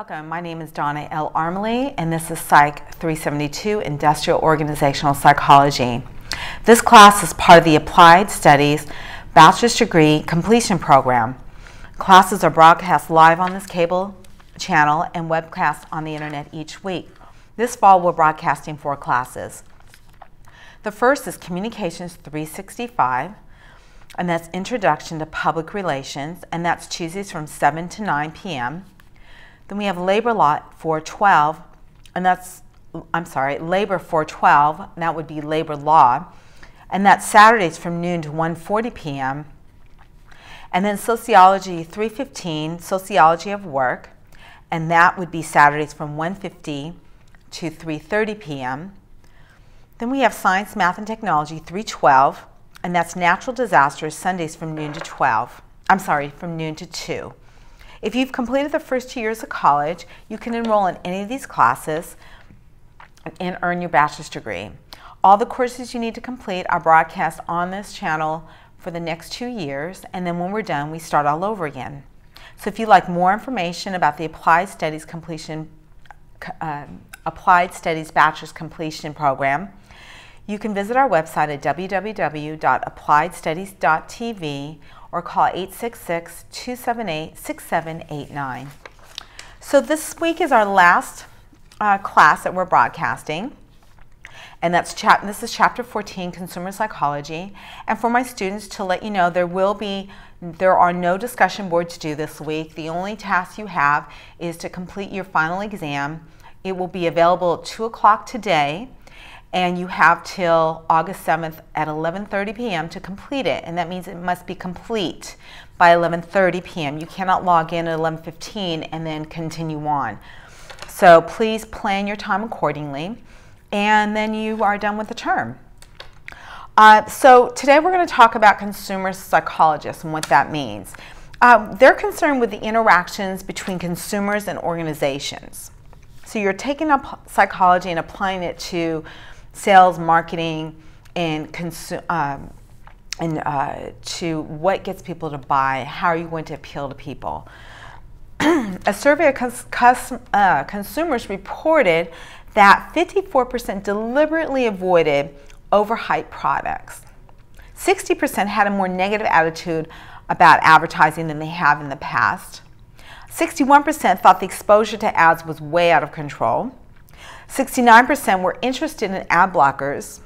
Welcome. My name is Donna L. Armley, and this is Psych 372, Industrial Organizational Psychology. This class is part of the Applied Studies Bachelor's Degree Completion Program. Classes are broadcast live on this cable channel and webcast on the internet each week. This fall, we're broadcasting 4 classes. The first is Communications 365, and that's Introduction to Public Relations, and that's Tuesdays from 7 to 9 p.m. Then we have Labor Law 412, and that's, Labor 412, and that would be Labor Law, and that's Saturdays from noon to 1:40 p.m. And then Sociology 315, Sociology of Work, and that would be Saturdays from 1:50 to 3:30 p.m. Then we have Science, Math, and Technology 312, and that's Natural Disasters, Sundays from noon to from noon to 2. If you've completed the first 2 years of college, you can enroll in any of these classes and earn your bachelor's degree. All the courses you need to complete are broadcast on this channel for the next 2 years, and then when we're done, we start all over again. So if you'd like more information about the Applied Studies Bachelor's Completion Program, you can visit our website at www.appliedstudies.tv or call 866-278-6789. So this week is our last class that we're broadcasting, and this is Chapter 14, Consumer Psychology. And for my students, to let you know, there are no discussion boards due this week. The only task you have is to complete your final exam. It will be available at 2 o'clock today, and you have till August 7th at 11:30 p.m. to complete it, and that means it must be complete by 11:30 p.m. You cannot log in at 11:15 and then continue on. So please plan your time accordingly, and then you are done with the term. So today we're going to talk about consumer psychologists and what that means. They're concerned with the interactions between consumers and organizations. So you're taking up psychology and applying it to sales, marketing, and to what gets people to buy. How are you going to appeal to people? A survey of consumers reported that 54% deliberately avoided overhyped products. 60% had a more negative attitude about advertising than they have in the past. 61% thought the exposure to ads was way out of control. 69% were interested in ad blockers.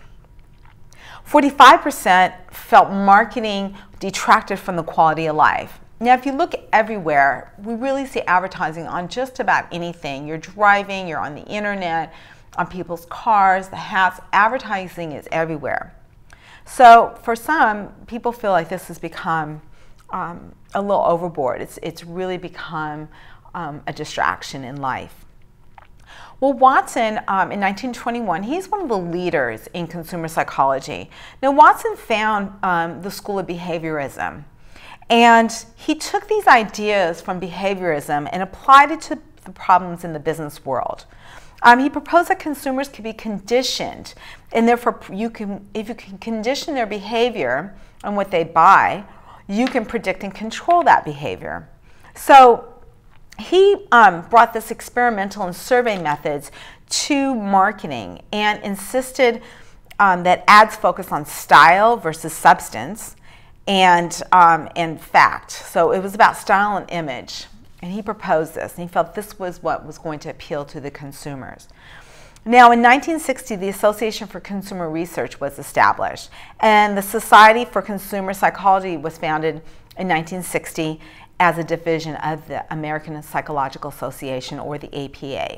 45% felt marketing detracted from the quality of life. Now, if you look everywhere, we really see advertising on just about anything. You're driving, you're on the internet, on people's cars, the hats. Advertising is everywhere. So for some, people feel like this has become a little overboard. It's really become a distraction in life. Well, Watson, in 1921, he's one of the leaders in consumer psychology. Now, Watson found the School of Behaviorism, and he took these ideas from behaviorism and applied it to the problems in the business world. He proposed that consumers could be conditioned, and therefore, if you can condition their behavior on what they buy, you can predict and control that behavior. So he brought this experimental and survey methods to marketing and insisted that ads focus on style versus substance and fact. So it was about style and image. And he proposed this, and he felt this was what was going to appeal to the consumers. Now, in 1960, the Association for Consumer Research was established, and the Society for Consumer Psychology was founded in 1960 as a division of the American Psychological Association, or the APA.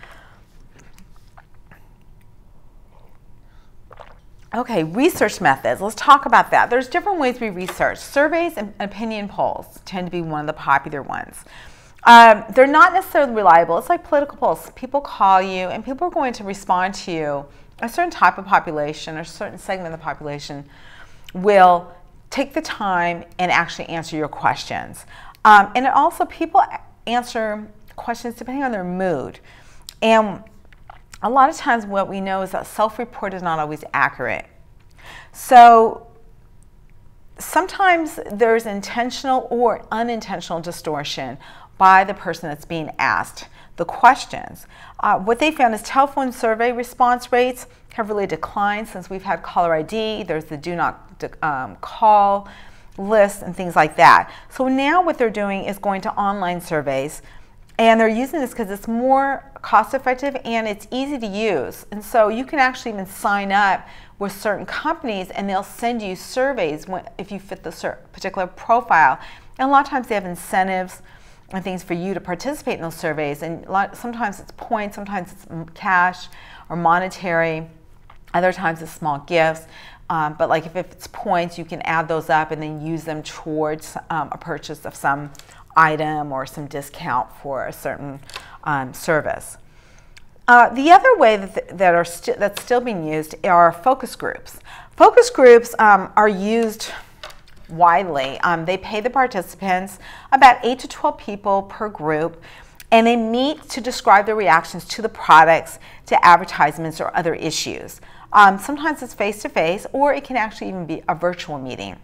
Okay, research methods. Let's talk about that. There's different ways we research. Surveys and opinion polls tend to be one of the popular ones. They're not necessarily reliable. It's like political polls. People call you, and people are going to respond to you. A certain type of population or a certain segment of the population will take the time and actually answer your questions. And also, people answer questions depending on their mood. And a lot of times what we know is that self-report is not always accurate. So sometimes there's intentional or unintentional distortion by the person that's being asked. the questions. What they found is telephone survey response rates have really declined since we've had caller ID. There's the do not call list and things like that. So now what they're doing is going to online surveys, and they're using this because it's more cost effective and it's easy to use. And so you can actually even sign up with certain companies and they'll send you surveys if you fit the particular profile. And a lot of times they have incentives and things for you to participate in those surveys. And sometimes it's points, sometimes it's cash or monetary. Other times it's small gifts. But like if it's points, you can add those up and then use them towards a purchase of some item or some discount for a certain service. The other way that's still being used are focus groups. Focus groups are used widely. They pay the participants about 8 to 12 people per group, and they meet to describe their reactions to the products, to advertisements, or other issues. Sometimes it's face-to-face, or it can actually even be a virtual meeting.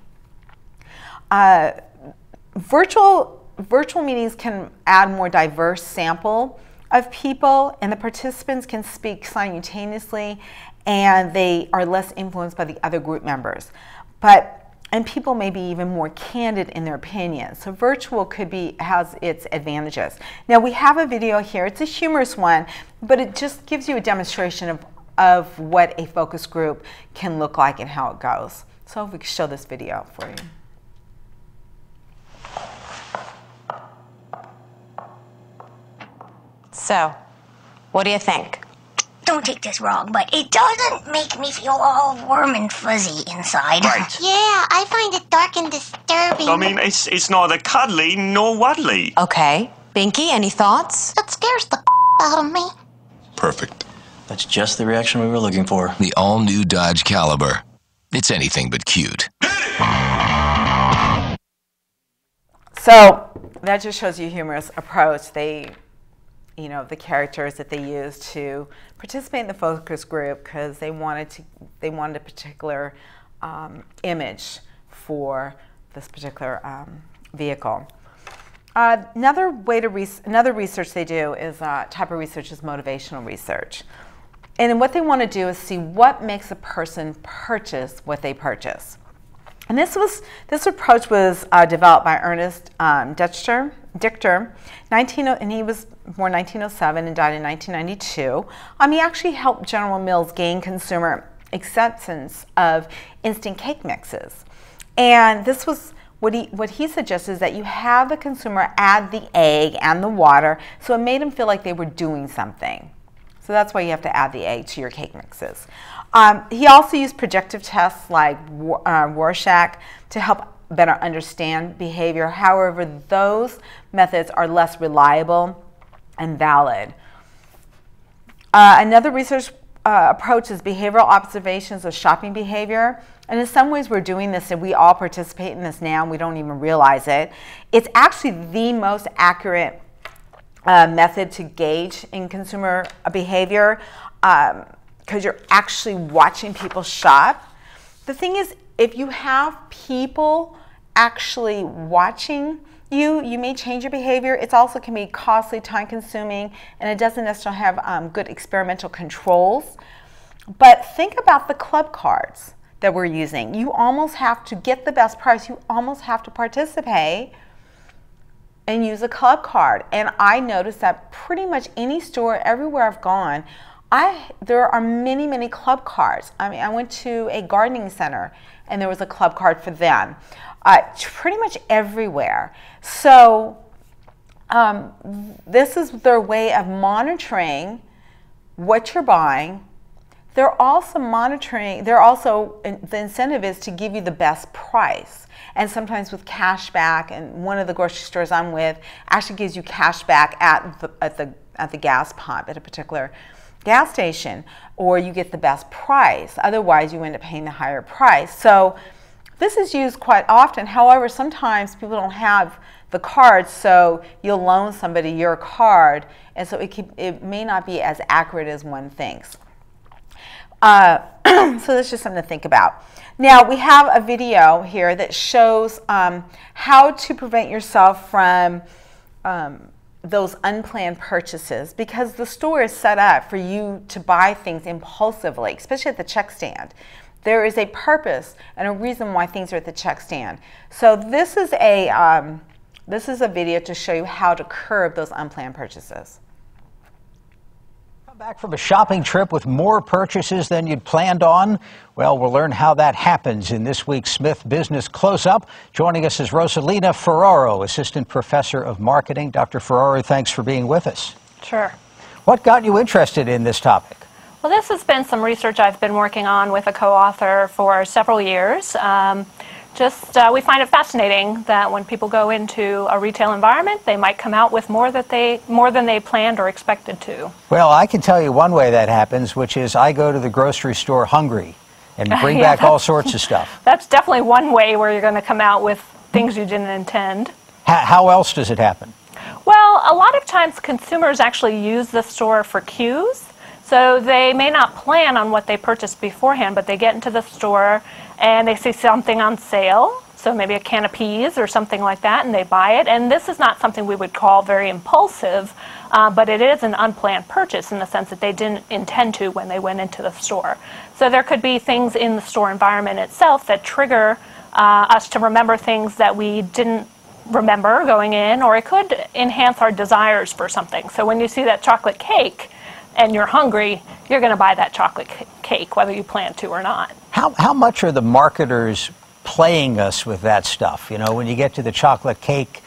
Virtual meetings can add more diverse sample of people, and the participants can speak simultaneously, and they are less influenced by the other group members. And people may be even more candid in their opinions. So virtual has its advantages. Now we have a video here. It's a humorous one, but it just gives you a demonstration of what a focus group can look like and how it goes. So if we could show this video for you. So, what do you think? Don't take this wrong, but it doesn't make me feel all warm and fuzzy inside. Right. Yeah, I find it dark and disturbing. I mean, it's neither cuddly nor wuddly. Okay. Binky, any thoughts? That scares the out of me. Perfect. That's just the reaction we were looking for. The all-new Dodge Caliber. It's anything but cute. So that just shows you a humorous approach. The characters that they used to participate in the focus group because they wanted a particular image for this particular vehicle. Another research they do is type of research is motivational research. And what they want to do is see what makes a person purchase what they purchase. And this approach was developed by Ernest Dichter, and he was born 1907 and died in 1992. He actually helped General Mills gain consumer acceptance of instant cake mixes. And this was what he suggested is that you have the consumer add the egg and the water, so it made them feel like they were doing something. So that's why you have to add the egg to your cake mixes. He also used projective tests like Rorschach to help better understand behavior. However, those methods are less reliable and valid. Another research approach is behavioral observations of shopping behavior. And in some ways we're doing this and we all participate in this now and we don't even realize it. It's actually the most accurate method to gauge in consumer behavior because you're actually watching people shop. The thing is, if you have people actually watching you may change your behavior. It also can be costly, time-consuming, and it doesn't necessarily have good experimental controls. But think about the club cards that we're using. You almost have to get the best price. You almost have to participate and use a club card. And I noticed that pretty much any store, everywhere I've gone, there are many, many club cards. I mean, I went to a gardening center and there was a club card for them. Pretty much everywhere. So this is their way of monitoring what you're buying. They're also monitoring, the incentive is to give you the best price. And sometimes with cash back, and one of the grocery stores I'm with actually gives you cash back at the gas pump at a particular gas station, or you get the best price. Otherwise, you end up paying the higher price. So this is used quite often. However, sometimes people don't have the card, so you'll loan somebody your card, and so it may not be as accurate as one thinks. So that's just something to think about. Now, we have a video here that shows how to prevent yourself from those unplanned purchases, because the store is set up for you to buy things impulsively, especially at the check stand. There is a purpose and a reason why things are at the check stand. So this is a video to show you how to curb those unplanned purchases. Back from a shopping trip with more purchases than you'd planned on? Well, we'll learn how that happens in this week's Smith Business Close-Up. Joining us is Rosalina Ferraro, Assistant Professor of Marketing. Dr. Ferraro, thanks for being with us. Sure. What got you interested in this topic? Well, this has been some research I've been working on with a co-author for several years. We find it fascinating that when people go into a retail environment, they might come out with more than they planned or expected to. Well, I can tell you one way that happens, which is I go to the grocery store hungry and bring back all sorts of stuff. That's definitely one way where you're going to come out with things you didn't intend. How else does it happen? Well, a lot of times consumers actually use the store for cues. So they may not plan on what they purchased beforehand, but they get into the store and they see something on sale, so maybe a can of peas or something like that, and they buy it. And this is not something we would call very impulsive, but it is an unplanned purchase in the sense that they didn't intend to when they went into the store. So there could be things in the store environment itself that trigger us to remember things that we didn't remember going in, or it could enhance our desires for something. So when you see that chocolate cake, and you're hungry, you're going to buy that chocolate cake, whether you plan to or not. How much are the marketers playing us with that stuff? You know, when you get to the chocolate cake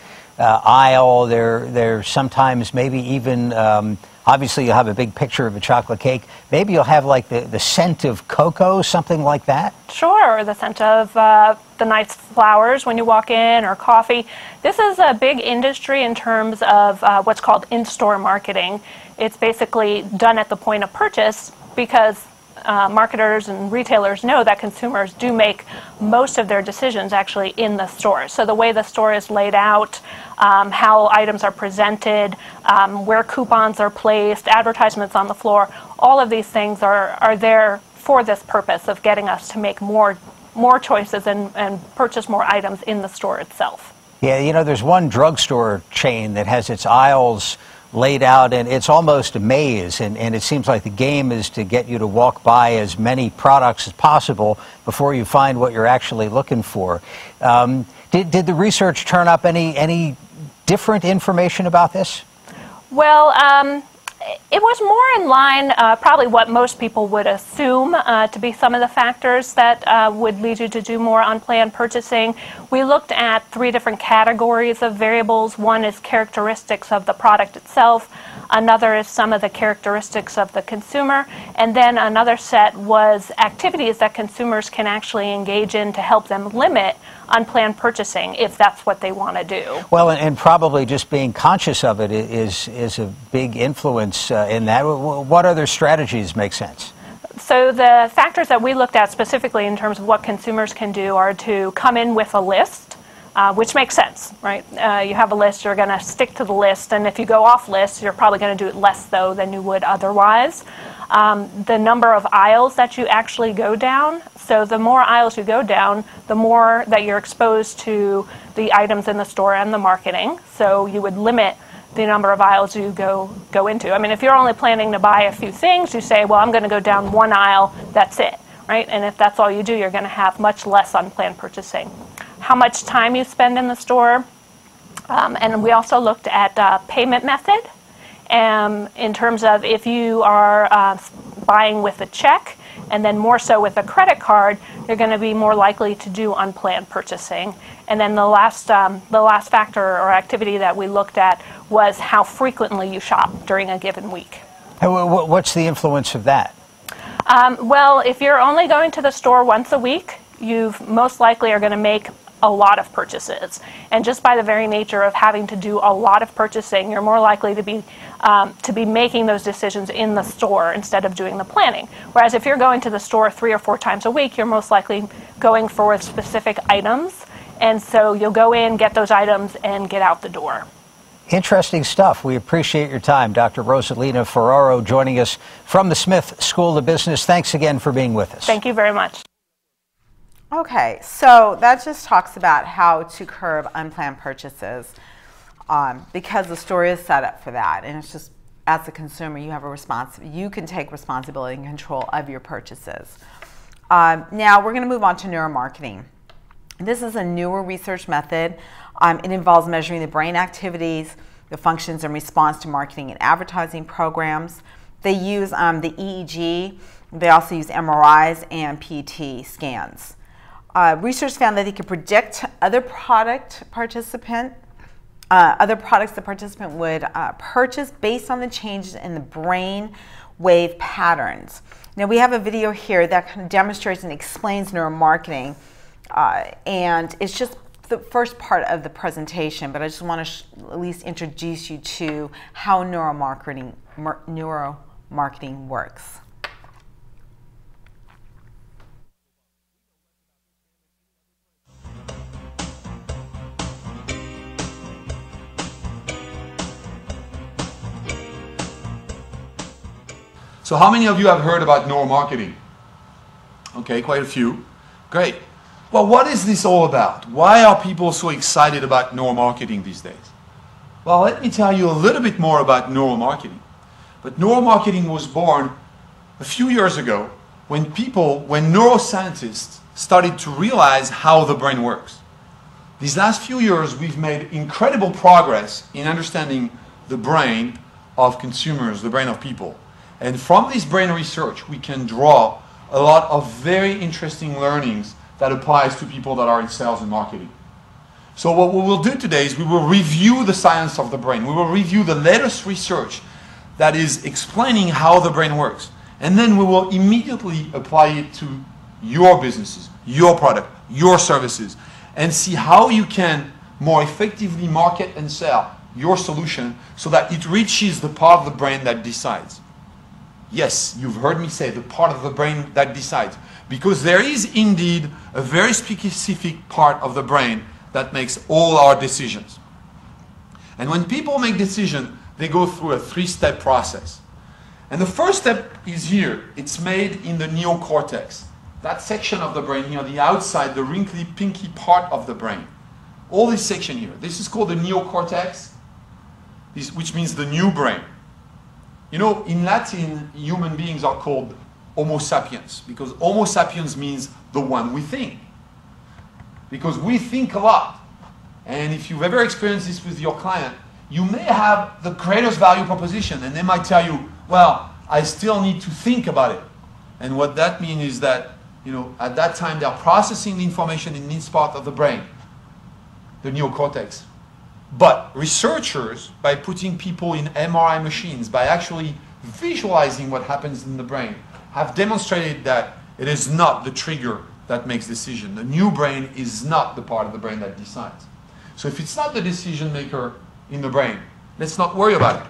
aisle, they're sometimes maybe even, obviously you'll have a big picture of a chocolate cake. Maybe you'll have like the scent of cocoa, something like that? Sure, or the scent of the nice flowers when you walk in, or coffee. This is a big industry in terms of what's called in-store marketing. It's basically done at the point of purchase because marketers and retailers know that consumers do make most of their decisions actually in the store. So the way the store is laid out, how items are presented, where coupons are placed, advertisements on the floor, all of these things are there for this purpose of getting us to make more choices and purchase more items in the store itself. Yeah, you know, there's one drugstore chain that has its aisles laid out, and it's almost a maze, and it seems like the game is to get you to walk by as many products as possible before you find what you're actually looking for. Did the research turn up any different information about this? Well, it was more in line, probably what most people would assume to be some of the factors that would lead you to do more unplanned purchasing. We looked at 3 different categories of variables. One is characteristics of the product itself. Another is some of the characteristics of the consumer. And then another set was activities that consumers can actually engage in to help them limit unplanned purchasing if that's what they want to do. Well, and probably just being conscious of it is a big influence in that. What other strategies make sense? So the factors that we looked at specifically in terms of what consumers can do are to come in with a list, which makes sense, right? You have a list, you're going to stick to the list, and if you go off list, you're probably going to do it less though than you would otherwise. The number of aisles that you actually go down. So the more aisles you go down, the more that you're exposed to the items in the store and the marketing. So you would limit the number of aisles you go into. I mean, if you're only planning to buy a few things, you say, well, I'm going to go down one aisle, that's it, right? And if that's all you do, you're going to have much less unplanned purchasing. How much time you spend in the store. And we also looked at payment method. In terms of if you are buying with a check and then more so with a credit card, you're going to be more likely to do unplanned purchasing. And then the last factor or activity that we looked at was how frequently you shop during a given week. What's the influence of that? Well, if you're only going to the store once a week, you most likely are going to make a lot of purchases. And just by the very nature of having to do a lot of purchasing, you're more likely to be making those decisions in the store instead of doing the planning. Whereas if you're going to the store 3 or 4 times a week, you're most likely going for specific items. And so you'll go in, get those items, and get out the door. Interesting stuff. We appreciate your time. Dr. Rosalina Ferraro joining us from the Smith School of Business. Thanks again for being with us. Thank you very much. Okay, so that just talks about how to curb unplanned purchases. because the store is set up for that. And it's just, as a consumer, you have you can take responsibility and control of your purchases. Now we're going to move on to neuromarketing. This is a newer research method. It involves measuring the brain activities, the functions and response to marketing and advertising programs. They use the EEG. They also use MRIs and PET scans. Research found that they could predict other products the participant would purchase based on the changes in the brain wave patterns. Now we have a video here that kind of demonstrates and explains neuromarketing, and it's just the first part of the presentation, but I just want to at least introduce you to how neuromarketing works. So how many of you have heard about neuromarketing? Okay, quite a few. Great. Well, what is this all about? Why are people so excited about neuromarketing these days? Well, let me tell you a little bit more about neuromarketing. But neuromarketing was born a few years ago when neuroscientists started to realize how the brain works. These last few years, we've made incredible progress in understanding the brain of consumers, the brain of people. And from this brain research, we can draw a lot of very interesting learnings that applies to people that are in sales and marketing. So what we will do today is we will review the science of the brain. We will review the latest research that is explaining how the brain works. And then we will immediately apply it to your businesses, your product, your services, and see how you can more effectively market and sell your solution so that it reaches the part of the brain that decides. Yes, you've heard me say the part of the brain that decides, because there is indeed a very specific part of the brain that makes all our decisions. And when people make decisions, they go through a three-step process. And the first step is here. It's made in the neocortex. That section of the brain here, the outside, the wrinkly, pinky part of the brain. All this section here. This is called the neocortex, which means the new brain. You know, in Latin, human beings are called Homo sapiens, because Homo sapiens means the one we think. Because we think a lot. And if you've ever experienced this with your client, you may have the greatest value proposition, and they might tell you, well, I still need to think about it. And what that means is that, you know, at that time they're processing the information in this part of the brain, the neocortex. But researchers, by putting people in MRI machines, by actually visualizing what happens in the brain, have demonstrated that it is not the trigger that makes decision. The new brain is not the part of the brain that decides. So if it's not the decision maker in the brain, let's not worry about it.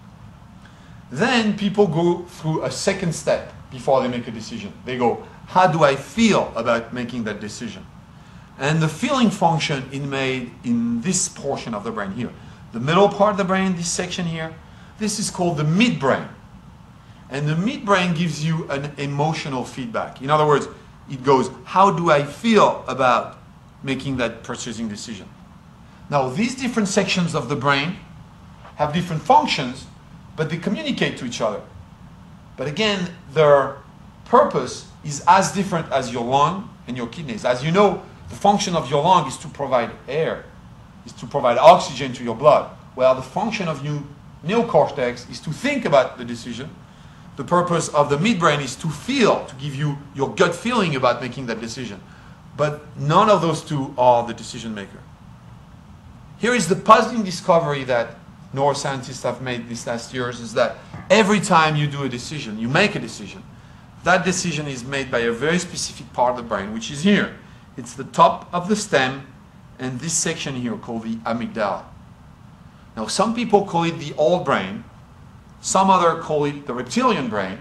Then people go through a second step before they make a decision. They go, how do I feel about making that decision? And the feeling function is made in this portion of the brain here. The middle part of the brain, this section here, this is called the midbrain. And the midbrain gives you an emotional feedback. In other words, it goes, how do I feel about making that purchasing decision? Now, these different sections of the brain have different functions, but they communicate to each other. But again, their purpose is as different as your lung and your kidneys. As you know, the function of your lung is to provide air, is to provide oxygen to your blood. Well, the function of your neocortex is to think about the decision. The purpose of the midbrain is to feel, to give you your gut feeling about making that decision. But none of those two are the decision maker. Here is the puzzling discovery that neuroscientists have made these last years, is that every time you do a decision, you make a decision, that decision is made by a very specific part of the brain, which is here. It's the top of the stem and this section here called the amygdala. Now, some people call it the old brain, some others call it the reptilian brain,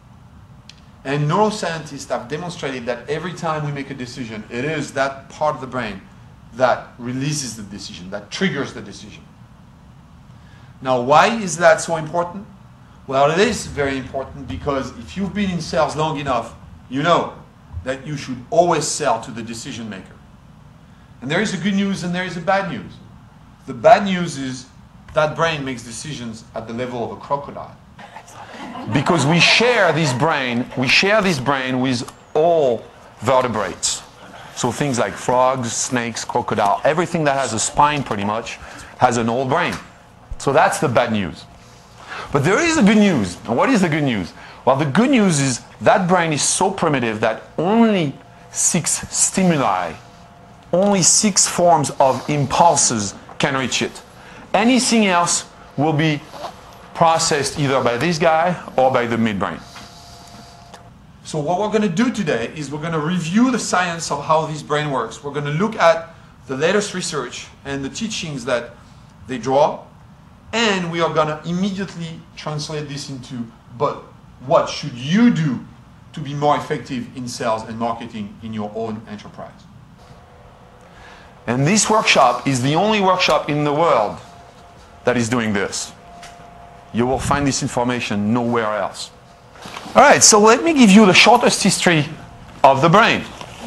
and neuroscientists have demonstrated that every time we make a decision, it is that part of the brain that releases the decision, that triggers the decision. Now, why is that so important? Well, it is very important because if you've been in sales long enough, you know that you should always sell to the decision maker. And there is a good news and there is a bad news. The bad news is that brain makes decisions at the level of a crocodile. Because we share this brain with all vertebrates. So things like frogs, snakes, crocodile, everything that has a spine pretty much has an old brain. So that's the bad news. But there is a good news. And what is the good news? Well, the good news is that brain is so primitive that only 6 stimuli, only 6 forms of impulses can reach it. Anything else will be processed either by this guy or by the midbrain. So what we're going to do today is we're going to review the science of how this brain works. We're going to look at the latest research and the teachings that they draw, and we are going to immediately translate this into, but what should you do to be more effective in sales and marketing in your own enterprise? And this workshop is the only workshop in the world that is doing this. You will find this information nowhere else. All right, so let me give you the shortest history of the brain.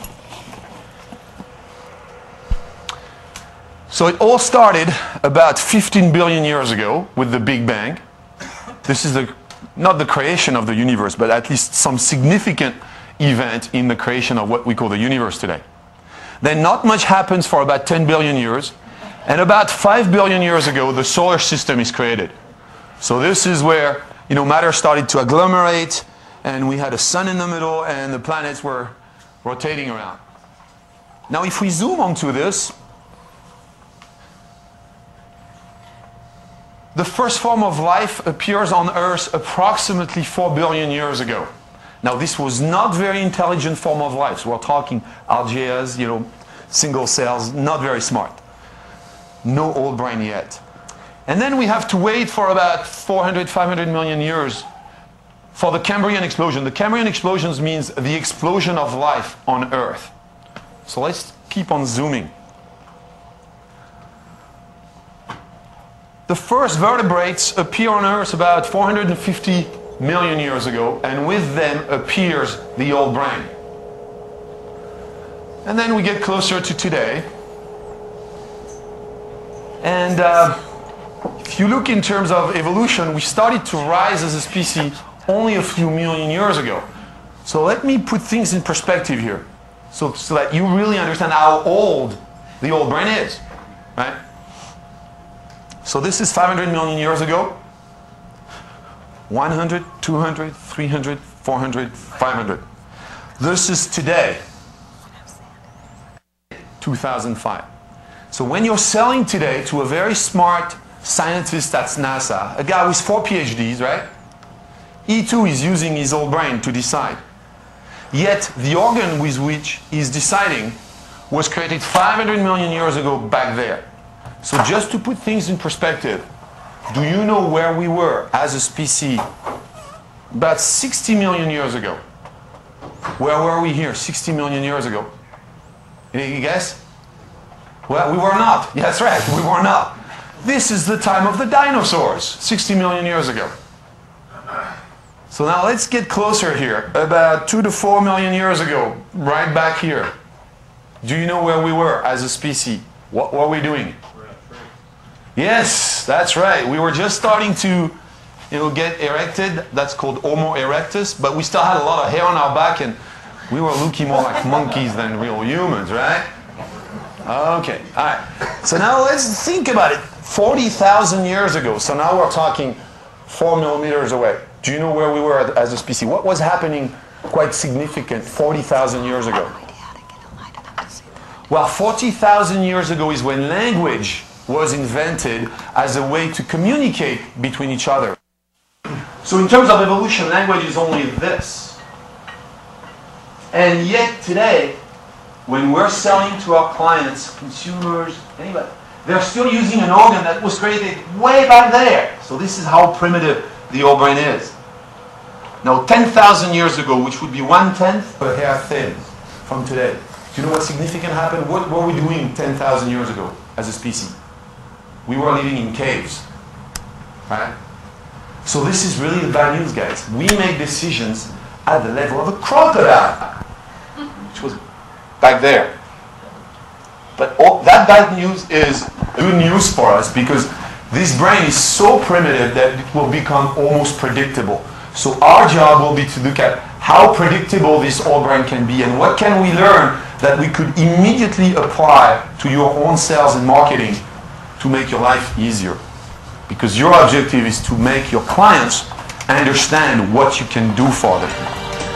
So it all started about 15 billion years ago with the Big Bang. This is not the creation of the universe, but at least some significant event in the creation of what we call the universe today. Then not much happens for about 10 billion years. And about 5 billion years ago, the solar system is created. So this is where matter started to agglomerate, and we had a sun in the middle, and the planets were rotating around. Now, if we zoom onto this, the first form of life appears on Earth approximately 4 billion years ago. Now, this was not very intelligent form of life. So we're talking archaeas, single cells, not very smart. No old brain yet. And then we have to wait for about 400, 500 million years for the Cambrian explosion. The Cambrian explosion means the explosion of life on Earth. So let's keep on zooming. The first vertebrates appear on Earth about 450 million years ago, and with them appears the old brain. And then we get closer to today. And if you look in terms of evolution, we started to rise as a species only a few million years ago. So let me put things in perspective here, so that you really understand how old the old brain is, right? So this is 500 million years ago. 100, 200, 300, 400, 500. This is today, 2005. So when you're selling today to a very smart scientist at NASA, a guy with 4 PhDs, right? He too is using his old brain to decide. Yet the organ with which he's deciding was created 500 million years ago back there. So just to put things in perspective, do you know where we were as a species about 60 million years ago? Where were we here 60 million years ago? Any guess? Well, we were not. Yeah, that's right, we were not. This is the time of the dinosaurs, 60 million years ago. So now let's get closer here. About 2 to 4 million years ago, right back here. Do you know where we were as a species? What were we doing? Yes, that's right. We were just starting to get erected. That's called Homo erectus. But we still had a lot of hair on our back, and we were looking more like monkeys than real humans, right? Okay, all right. So now let's think about it. 40,000 years ago. So now we're talking 4 millimeters away. Do you know where we were as a species? What was happening quite significant 40,000 years ago? Well, 40,000 years ago is when language was invented as a way to communicate between each other. So in terms of evolution, language is only this. And yet today, when we're selling to our clients, consumers, anybody, they're still using an organ that was created way back there. So this is how primitive the old brain is. Now 10,000 years ago, which would be 1/10 of a hair thin from today. Do you know what significant happened? What were we doing 10,000 years ago as a species? We were living in caves, right? So this is really the bad news, guys. We make decisions at the level of a crocodile, which was back there. But that bad news is Good news for us, because this brain is so primitive that it will become almost predictable. So our job will be to look at how predictable this old brain can be and what can we learn that we could immediately apply to your own sales and marketing to make your life easier. Because your objective is to make your clients understand what you can do for them.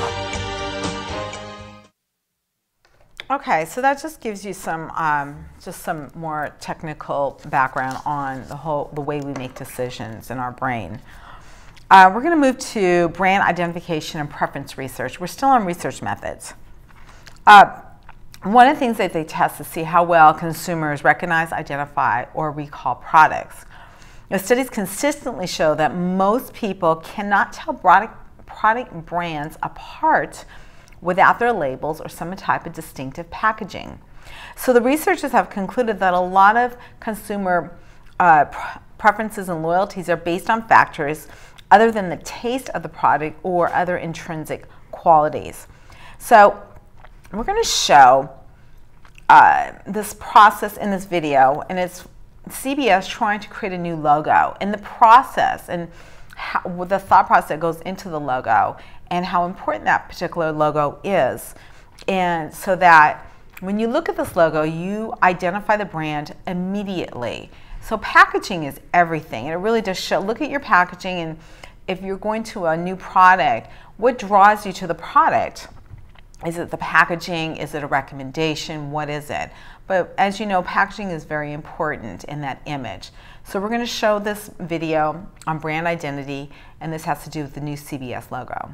Okay, so that just gives you some more technical background on the way we make decisions in our brain. We're going to move to brand identification and preference research. We're still on research methods. One of the things that they test to see how well consumers recognize, identify, or recall products. The studies consistently show that most people cannot tell product brands apart without their labels or some type of distinctive packaging. So the researchers have concluded that a lot of consumer preferences and loyalties are based on factors other than the taste of the product or other intrinsic qualities. So we're going to show this process in this video, and it's CBS trying to create a new logo, and the process and the thought process that goes into the logo and how important that particular logo is. And so that when you look at this logo, you identify the brand immediately. So packaging is everything, and it really does show. Look at your packaging, and if you're going to a new product, what draws you to the product? Is it the packaging? Is it a recommendation? What is it? But as you know, packaging is very important in that image. So we're going to show this video on brand identity, and this has to do with the new CBS logo.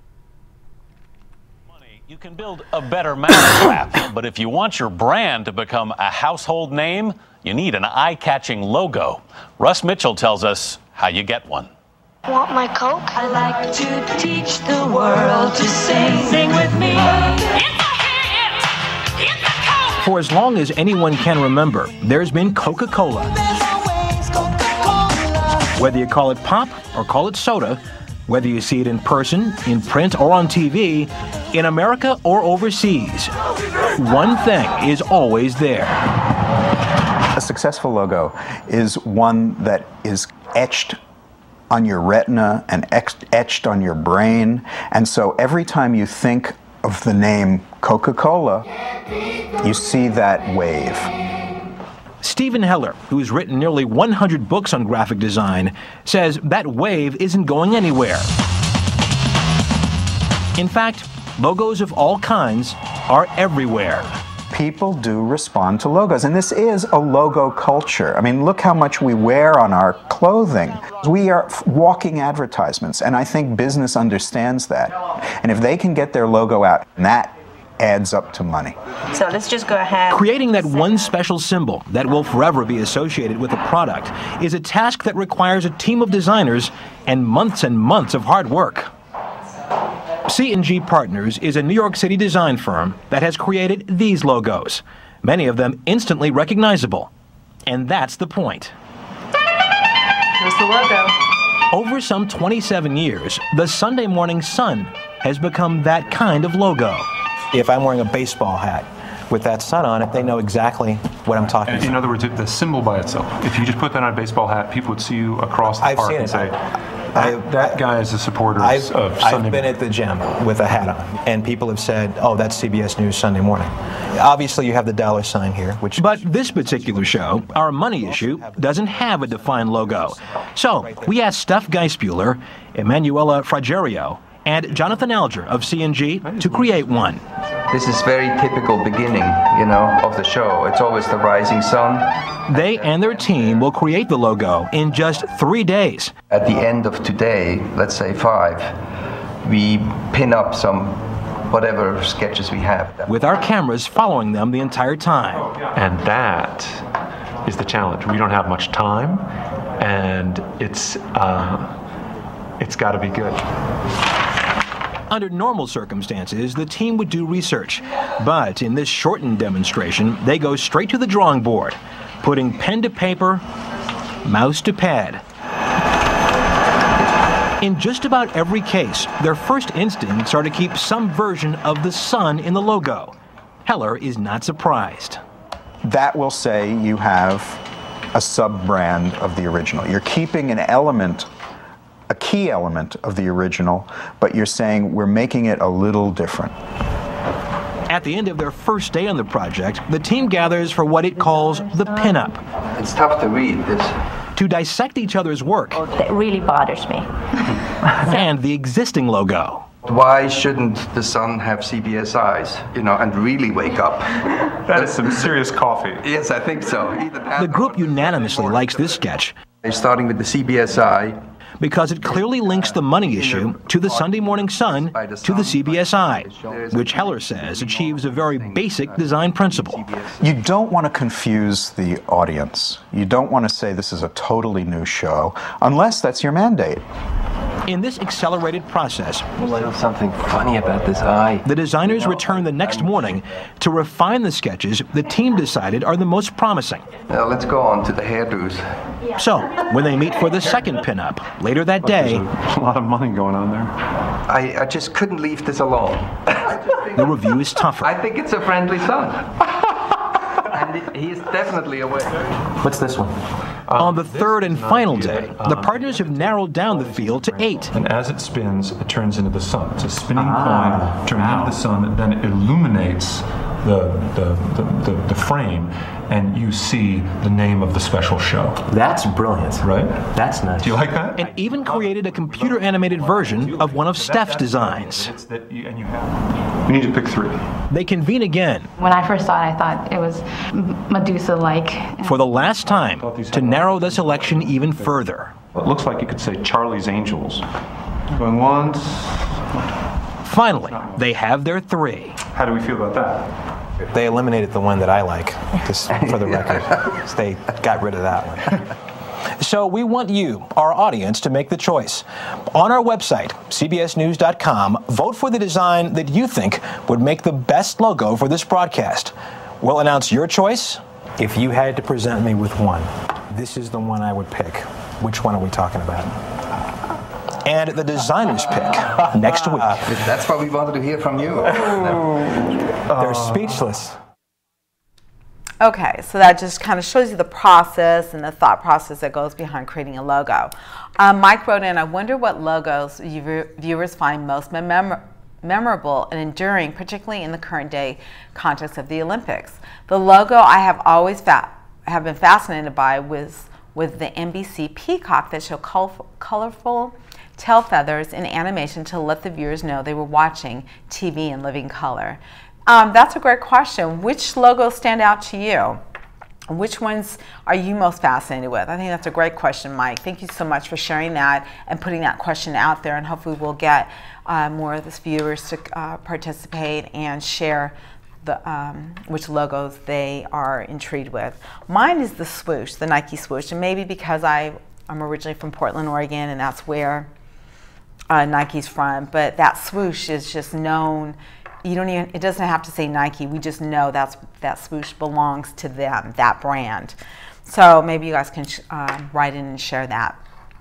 You can build a better mousetrap, but if you want your brand to become a household name, you need an eye-catching logo. Russ Mitchell tells us how you get one. Want my Coke? I like to teach the world to sing. Sing with me. For as long as anyone can remember, there's been Coca-Cola. Whether you call it pop or call it soda, whether you see it in person, in print, or on TV, in America or overseas, one thing is always there. A successful logo is one that is etched on your retina and etched on your brain. And so every time you think of the name Coca-Cola, you see that wave. Stephen Heller, who's written nearly 100 books on graphic design, says that wave isn't going anywhere. In fact, logos of all kinds are everywhere. People do respond to logos, and this is a logo culture. I mean, look how much we wear on our clothing. We are walking advertisements, and I think business understands that. And if they can get their logo out, that adds up to money. So let's just go ahead. Creating that one special symbol that will forever be associated with a product is a task that requires a team of designers and months of hard work. C&G Partners is a New York City design firm that has created these logos, many of them instantly recognizable. And that's the point. Here's the logo. Over some 27 years, the Sunday Morning Sun has become that kind of logo. If I'm wearing a baseball hat with that sun on it, they know exactly what I'm talking about. In other words, the symbol by itself. If you just put that on a baseball hat, people would see you across the park and say, that guy is a supporter of Sunday. I've been at the gym with a hat on, and people have said, oh, that's CBS News Sunday Morning. Obviously, you have the dollar sign here, which... But this particular show, Our Money Issue, doesn't have a defined logo. So we asked Steph Geisbuehler, Emanuela Fragerio, and Jonathan Alger of C&G to create one. This is very typical beginning, of the show. It's always the rising sun. They and their team will create the logo in just 3 days. At the end of today, let's say 5, we pin up some whatever sketches we have. With our cameras following them the entire time. And that is the challenge. We don't have much time, and it's got to be good. Under normal circumstances, the team would do research. But in this shortened demonstration, they go straight to the drawing board, putting pen to paper, mouse to pad. In just about every case, their first instincts are to keep some version of the sun in the logo. Heller is not surprised. That will say you have a sub-brand of the original. You're keeping an element, a key element of the original, but you're saying we're making it a little different. At the end of their first day on the project, the team gathers for what it calls the pinup. It's tough to read this. To dissect each other's work. That really bothers me. And the existing logo. Why shouldn't the sun have CBS eyes, and really wake up? That is some serious coffee. Yes, I think so. The group unanimously likes this sketch. Starting with the CBS eye. Because it clearly links the money issue to the Sunday Morning Sun to the CBS Eye, which Heller says achieves a very basic design principle. You don't want to confuse the audience. You don't want to say this is a totally new show, unless that's your mandate. In this accelerated process, there's something funny about this eye. The designers return the next morning to refine the sketches the team decided are the most promising. Now let's go on to the hairdos. So, when they meet for the second pinup, later that day... There's a lot of money going on there. I just couldn't leave this alone. The review is tougher. I think it's a friendly sun. And he is definitely aware. What's this one? On the third and final day, the partners have narrowed down the field to 8. And as it spins, it turns into the sun. It's a spinning coin turns into the sun, and then it illuminates the frame, and you see the name of the special show. That's brilliant. Right? That's nice. Do you like that? And even created a computer-animated version of one of Steph's designs. You need to pick 3. They convene again. When I first saw it, I thought it was Medusa-like. For the last time, to narrow the selection even further. It looks like you could say Charlie's Angels. Going once. Finally, they have their 3. How do we feel about that? They eliminated the one that I like, just for the record. They got rid of that one. So we want you, our audience, to make the choice. On our website, cbsnews.com, vote for the design that you think would make the best logo for this broadcast. We'll announce your choice. If you had to present me with one, this is the one I would pick. Which one are we talking about? And the designer's pick next week. That's what we wanted to hear from you. They're speechless. Okay, so that just kind of shows you the process and the thought process that goes behind creating a logo. Mike wrote in, I wonder what logos viewers find most memorable and enduring, particularly in the current day context of the Olympics. The logo I have always have been fascinated by was the NBC peacock that showed colorful tail feathers in animation to let the viewers know they were watching TV in living color. That's a great question. Which logos stand out to you? Which ones are you most fascinated with? I think that's a great question, Mike. Thank you so much for sharing that and putting that question out there, and hopefully we'll get more of the viewers to participate and share which logos they are intrigued with. Mine is the swoosh, the Nike swoosh, and maybe because I'm originally from Portland, Oregon, and that's where Nike's from, but that swoosh is just known. It doesn't have to say Nike. We just know that swoosh belongs to them, that brand. So maybe you guys can write in and share that.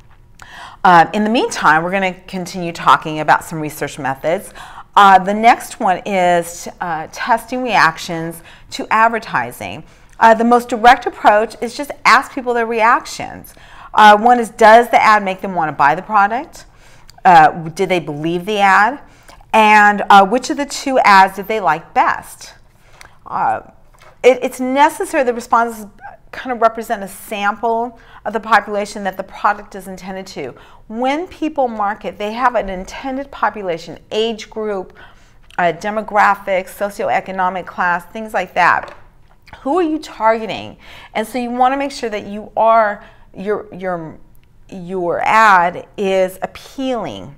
In the meantime, we're going to continue talking about some research methods. The next one is testing reactions to advertising. The most direct approach is just ask people their reactions. One is, does the ad make them want to buy the product? Did they believe the ad? And which of the 2 ads did they like best? It's necessary the responses kind of represent a sample of the population that the product is intended to. When people market, they have an intended population, age group, demographics, socioeconomic class, things like that. Who are you targeting? And so you want to make sure that you are your ad is appealing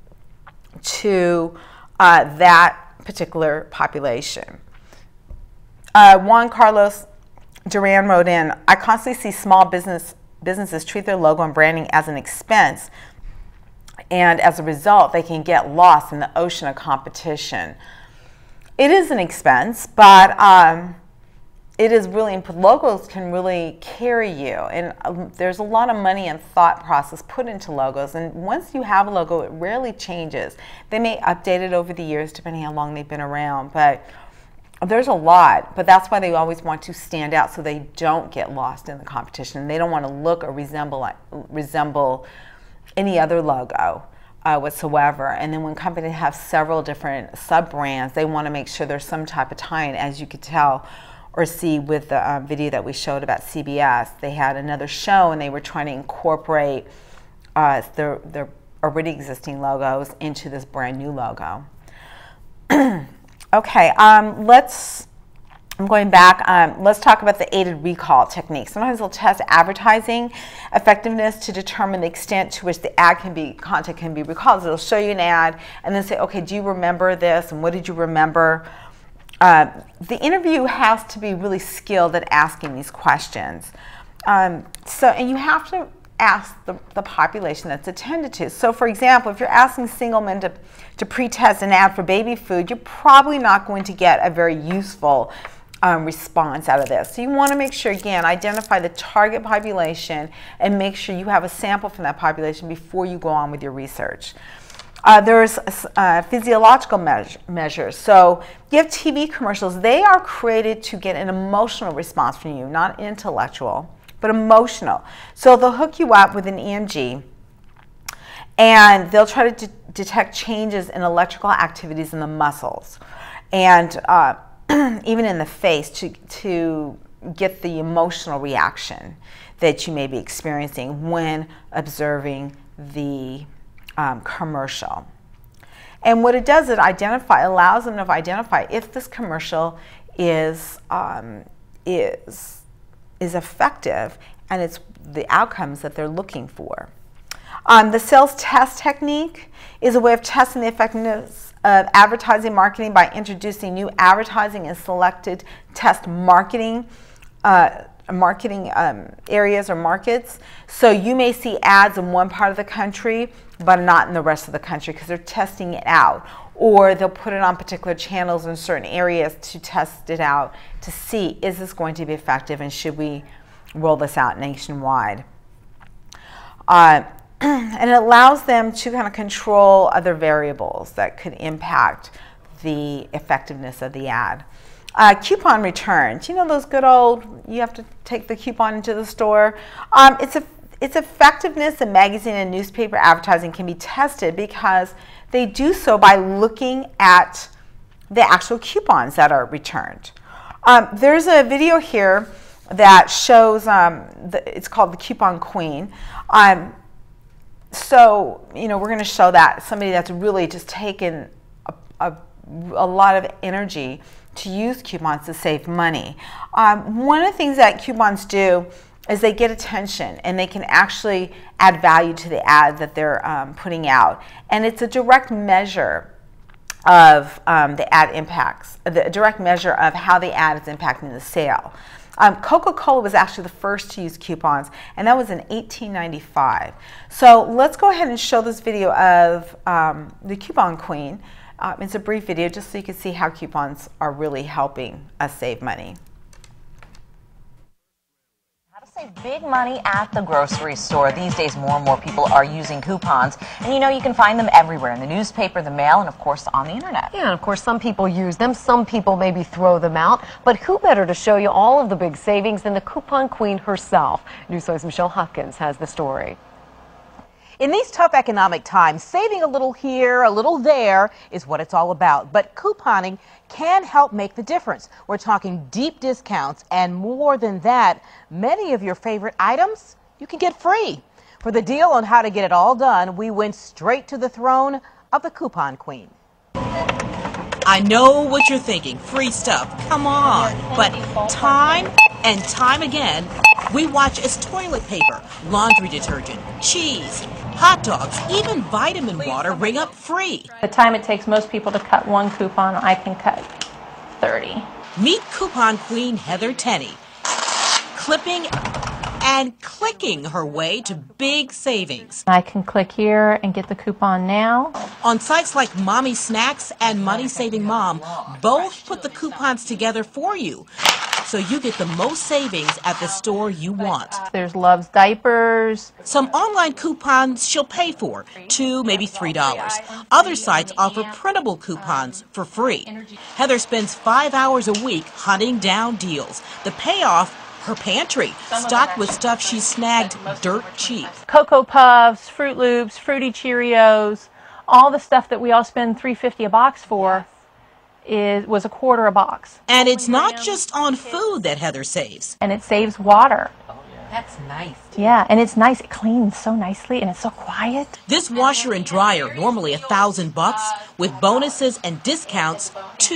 to that particular population. Juan Carlos Duran wrote in, I constantly see small businesses treat their logo and branding as an expense, and as a result they can get lost in the ocean of competition. It is an expense, but it is really, logos can really carry you, and there's a lot of money and thought process put into logos, and once you have a logo, it rarely changes. They may update it over the years depending how long they've been around, but There's a lot, but that's why they always want to stand out so they don't get lost in the competition. They don't want to look or resemble any other logo whatsoever. And then when companies have several different sub-brands, they want to make sure there's some type of tie-in, as you could tell or see with the video that we showed about CBS. They had another show and they were trying to incorporate their already existing logos into this brand new logo. Okay, I'm going back. Let's talk about the aided recall technique. Sometimes they'll test advertising effectiveness to determine the extent to which the content can be recalled. So they'll show you an ad and then say, okay, do you remember this? And what did you remember? The interview has to be really skilled at asking these questions. And you have to ask the population that's attended to. So for example, if you're asking single men to pre-test an ad for baby food, you're probably not going to get a very useful response out of this. So you want to make sure, again, identify the target population and make sure you have a sample from that population before you go on with your research. There's physiological measures. So you have TV commercials. They are created to get an emotional response from you, not intellectual, but emotional. So they'll hook you up with an EMG and they'll try to detect changes in electrical activities in the muscles and even in the face to get the emotional reaction that you may be experiencing when observing the commercial. And what it does is allows them to identify if this commercial is effective and it's the outcomes that they're looking for. The sales test technique is a way of testing the effectiveness of advertising marketing by introducing new advertising in selected test marketing areas or markets. So you may see ads in one part of the country but not in the rest of the country because they're testing it out, or they'll put it on particular channels in certain areas to test it out to see, is this going to be effective and should we roll this out nationwide. And it allows them to kind of control other variables that could impact the effectiveness of the ad. Coupon returns, you know those good old, you have to take the coupon into the store. Its effectiveness in magazine and newspaper advertising can be tested because they do so by looking at the actual coupons that are returned. There's a video here that shows, it's called the Coupon Queen. So, you know, we're going to show that somebody that's really just taken a lot of energy to use coupons to save money. One of the things that coupons do is they get attention and they can actually add value to the ad that they're putting out. And it's a direct measure of the ad impacts, the direct measure of how the ad is impacting the sale. Coca-Cola was actually the first to use coupons, and that was in 1895. So let's go ahead and show this video of the Coupon Queen. It's a brief video just so you can see how coupons are really helping us save money. Save big money at the grocery store. These days, more and more people are using coupons. And you know, you can find them everywhere, in the newspaper, the mail, and of course on the internet. Yeah, and of course some people use them, some people maybe throw them out. But who better to show you all of the big savings than the Coupon Queen herself? Newsway's Michelle Hopkins has the story. In these tough economic times, saving a little here, a little there is what it's all about. But couponing can help make the difference. We're talking deep discounts, and more than that, many of your favorite items you can get free. For the deal on how to get it all done, we went straight to the throne of the Coupon Queen. I know what you're thinking, free stuff, come on. But time and time again, we watch as toilet paper, laundry detergent, cheese, hot dogs, even vitamin water ring up free. The time it takes most people to cut one coupon, I can cut 30. Meet Coupon Queen Heather Tenney, clipping and clicking her way to big savings. I can click here and get the coupon now. On sites like Mommy Snacks and Money Saving Mom, both put the coupons together for you. so you get the most savings at the store you want. There's Love's diapers. Some online coupons she'll pay for, $2, maybe $3. Other sites offer printable coupons for free. Heather spends 5 hours a week hunting down deals. The payoff, her pantry, stocked with stuff she snagged dirt cheap. Cocoa Puffs, Fruit Loops, Fruity Cheerios, all the stuff that we all spend $3.50 a box for was $1.25 a box. And it's not just on food that Heather saves. And it saves water. That's nice. Yeah, and it's nice. It cleans so nicely and it's so quiet. This washer and dryer, normally $1,000, with bonuses and discounts,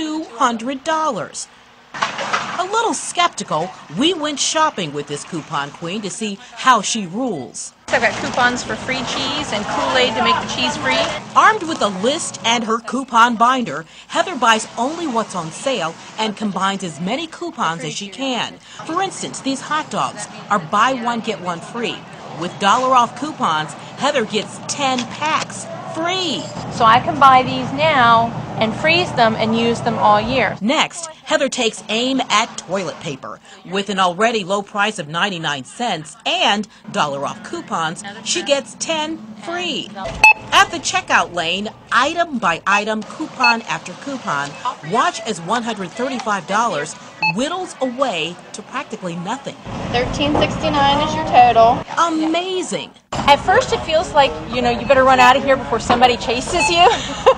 $200. A little skeptical, we went shopping with this coupon queen to see how she rules. I've got coupons for free cheese and Kool-Aid to make the cheese free. Armed with a list and her coupon binder, Heather buys only what's on sale and combines as many coupons as she can. For instance, these hot dogs are buy one, get one free. With $1 off coupons, Heather gets 10 packs free. So I can buy these now and freeze them and use them all year. Next, Heather takes aim at toilet paper. With an already low price of 99 cents and $1 off coupons, she gets 10 free. At the checkout lane, item by item, coupon after coupon, watch as $135 whittles away to practically nothing. $13.69 is your total. Amazing. At first it feels like, you better run out of here before somebody chases you.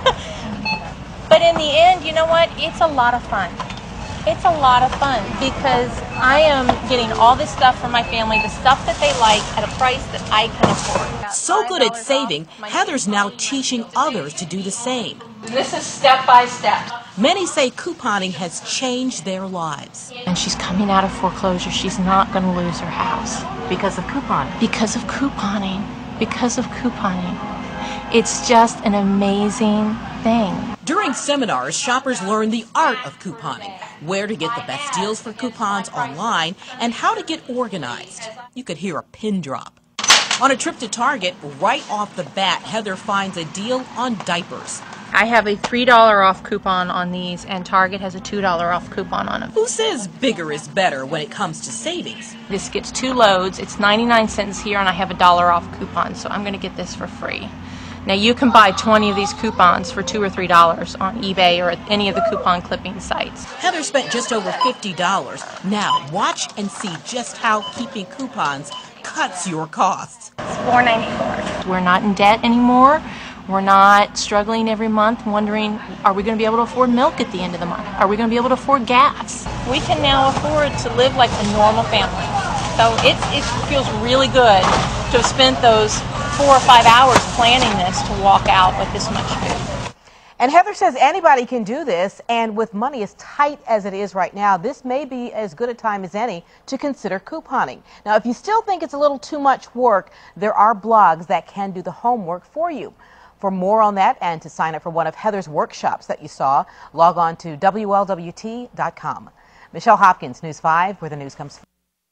But in the end, you know what? It's a lot of fun. It's a lot of fun because I am getting all this stuff for my family, the stuff that they like at a price that I can afford. So good at saving, Heather's now teaching others to do the same. This is step by step. Many say couponing has changed their lives. And she's coming out of foreclosure. She's not going to lose her house. Because of couponing. Because of couponing. Because of couponing. It's just an amazing thing. During seminars, shoppers learn the art of couponing, where to get the best deals for coupons online, and how to get organized. You could hear a pin drop. On a trip to Target, right off the bat, Heather finds a deal on diapers. I have a $3 off coupon on these, and Target has a $2 off coupon on them. Who says bigger is better when it comes to savings? This gets 2 loads. It's 99 cents here, and I have a $1 off coupon, so I'm going to get this for free. Now you can buy 20 of these coupons for $2 or $3 on eBay or at any of the coupon clipping sites. Heather spent just over $50. Now watch and see just how keeping coupons cuts your costs. It's $4.94. We're not in debt anymore. We're not struggling every month wondering, are we going to be able to afford milk at the end of the month? Are we going to be able to afford gas? We can now afford to live like a normal family. So it feels really good to have spent those 4 or 5 hours planning this to walk out with this much food. And Heather says anybody can do this, and with money as tight as it is right now, this may be as good a time as any to consider couponing. Now, if you still think it's a little too much work, there are blogs that can do the homework for you. For more on that and to sign up for one of Heather's workshops that you saw, log on to WLWT.com. Michelle Hopkins, News 5, where the news comes from.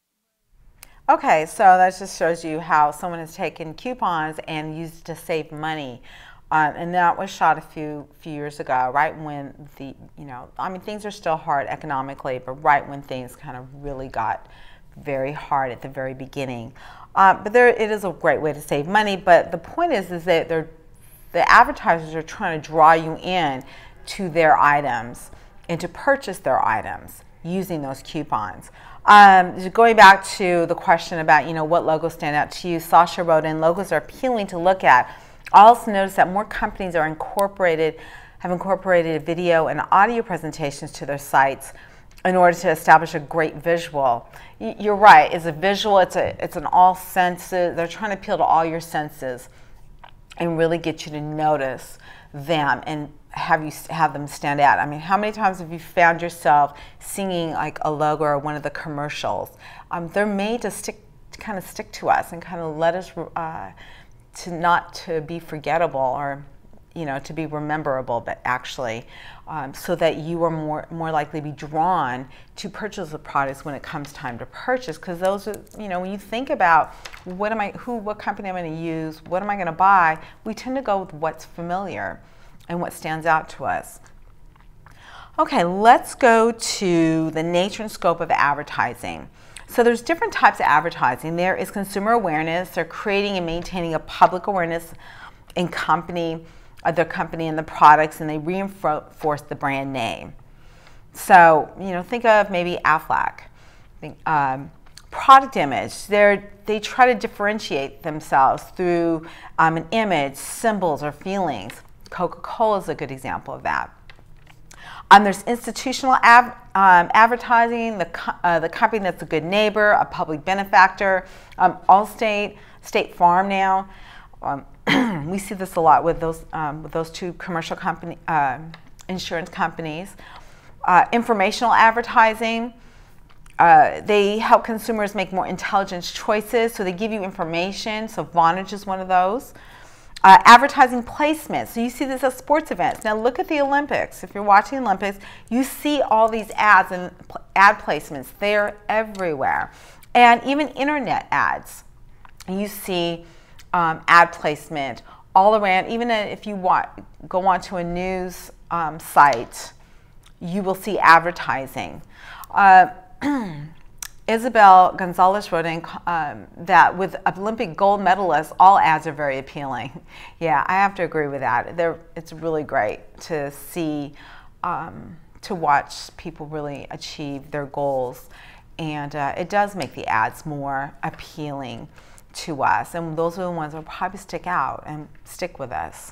Okay, so that just shows you how someone has taken coupons and used to save money. And that was shot a few years ago, right when things are still hard economically, but right when things kind of really got very hard at the very beginning. But it is a great way to save money, but the point is that the advertisers are trying to draw you in to their items and to purchase their items using those coupons. Going back to the question about, what logos stand out to you, Sasha wrote in, logos are appealing to look at. I also noticed that more companies have incorporated video and audio presentations to their sites in order to establish a great visual. You're right, it's a visual, it's an all senses, they're trying to appeal to all your senses and really get you to notice them and have them stand out. I mean, how many times have you found yourself singing like a logo or one of the commercials? They're made to kind of stick to us and kind of let us not to be forgettable or to be rememberable, but actually so that you are more likely to be drawn to purchase the products when it comes time to purchase, because those are, when you think about what company I'm going to use, what am I going to buy, we tend to go with what's familiar and what stands out to us. Okay, let's go to the nature and scope of advertising. So there's different types of advertising. There is consumer awareness. They're creating and maintaining a public awareness in their company and the products, and they reinforce the brand name. So, think of maybe Aflac. Product image. They try to differentiate themselves through an image, symbols, or feelings. Coca-Cola is a good example of that. There's institutional advertising, the company that's a good neighbor, a public benefactor, Allstate, State Farm now. We see this a lot with those two commercial insurance companies. Informational advertising. They help consumers make more intelligent choices, so they give you information. So Vonage is one of those. Advertising placement. So you see this at sports events. Now look at the Olympics. If you're watching the Olympics, you see all these ads and ad placements. They're everywhere. And even internet ads. You see ad placement all around. Even if you go onto a news site, you will see advertising. Isabel Gonzalez wrote in that with Olympic gold medalists, all ads are very appealing. Yeah, I have to agree with that. It's really great to see, to watch people really achieve their goals. And it does make the ads more appealing to us. And those are the ones that will probably stick out and stick with us.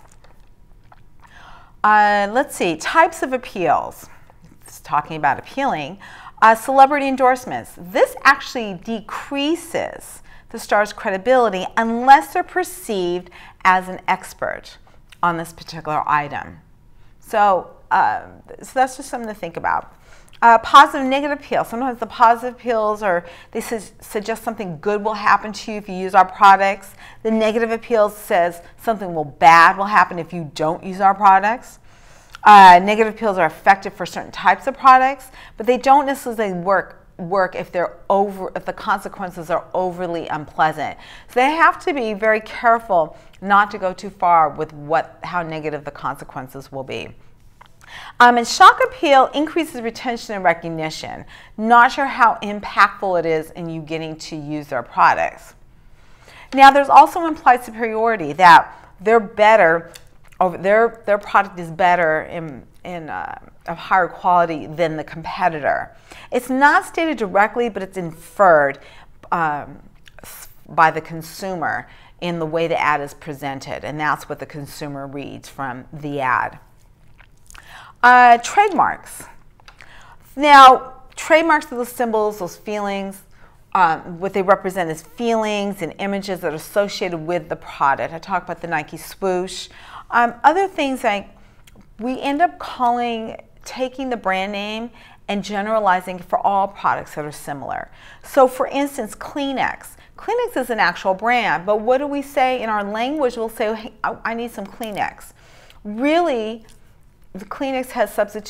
Let's see, types of appeals. It's talking about appealing. Celebrity endorsements. This actually decreases the star's credibility unless they're perceived as an expert on this particular item. So that's just something to think about. Positive and negative appeal. Sometimes the positive appeals they suggest something good will happen to you if you use our products. The negative appeal says something bad will happen if you don't use our products. Negative appeals are effective for certain types of products, but they don't necessarily work if the consequences are overly unpleasant. So they have to be very careful not to go too far with how negative the consequences will be. And shock appeal increases retention and recognition. Not sure how impactful it is in you getting to use their products. Now, there's also implied superiority, that they're better. Their product is better of higher quality than the competitor. It's not stated directly, but it's inferred by the consumer in the way the ad is presented, and that's what the consumer reads from the ad. Trademarks. Now, trademarks are those symbols, those feelings. What they represent is feelings and images that are associated with the product. I talked about the Nike swoosh. Other things like we end up taking the brand name and generalizing for all products that are similar. So for instance, Kleenex. Kleenex is an actual brand, but what do we say in our language? We'll say, hey, I need some Kleenex. Really, the Kleenex is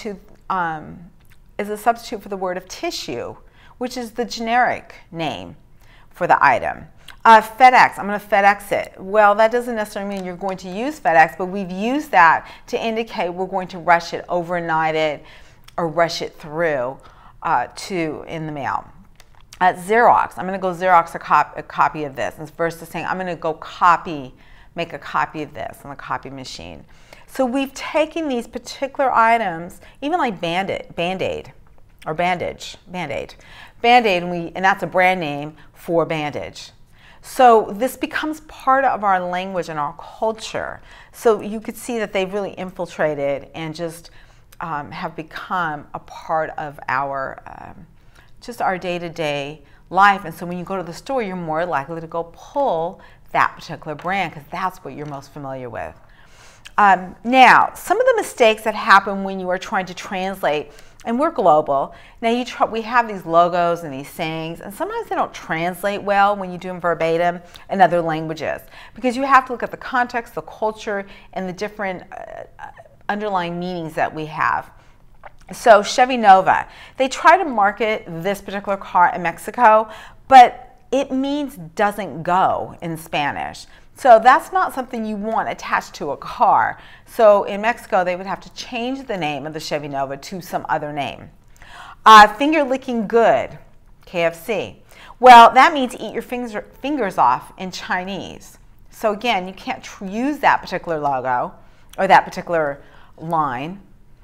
a substitute for the word of tissue, which is the generic name for the item. FedEx, I'm going to FedEx it. Well, that doesn't necessarily mean you're going to use FedEx, but we've used that to indicate we're going to rush it, overnight it, or rush it through in the mail. Xerox, I'm going to go Xerox a copy of this, versus saying I'm going to go make a copy of this on the copy machine. So we've taken these particular items, even like Band-Aid, or Bandage, and that's a brand name for bandage. So this becomes part of our language and our culture. So you could see that they've really infiltrated and just have become a part of our just our day-to-day life. And so when you go to the store, you're more likely to go pull that particular brand because that's what you're most familiar with. Now, some of the mistakes that happen when you are trying to translate, and we're global. Now we have these logos and these sayings, and sometimes they don't translate well when you do them verbatim in other languages because you have to look at the context, the culture, and the different underlying meanings that we have. So Chevy Nova, they try to market this particular car in Mexico, but it means doesn't go in Spanish. So that's not something you want attached to a car. So in Mexico, they would have to change the name of the Chevy Nova to some other name. Finger licking good, KFC. Well, that means eat your fingers off in Chinese. So again, you can't use that particular logo or that particular line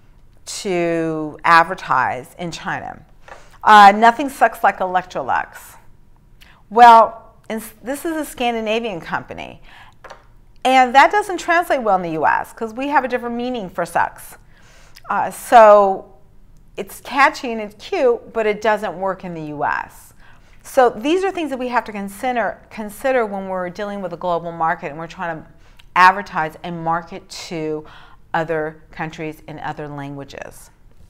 to advertise in China. Nothing sucks like Electrolux. Well, this is a Scandinavian company, and that doesn't translate well in the US because we have a different meaning for sucks. So it's catchy and it's cute, but it doesn't work in the US. So these are things that we have to consider when we're dealing with a global market and we're trying to advertise and market to other countries in other languages.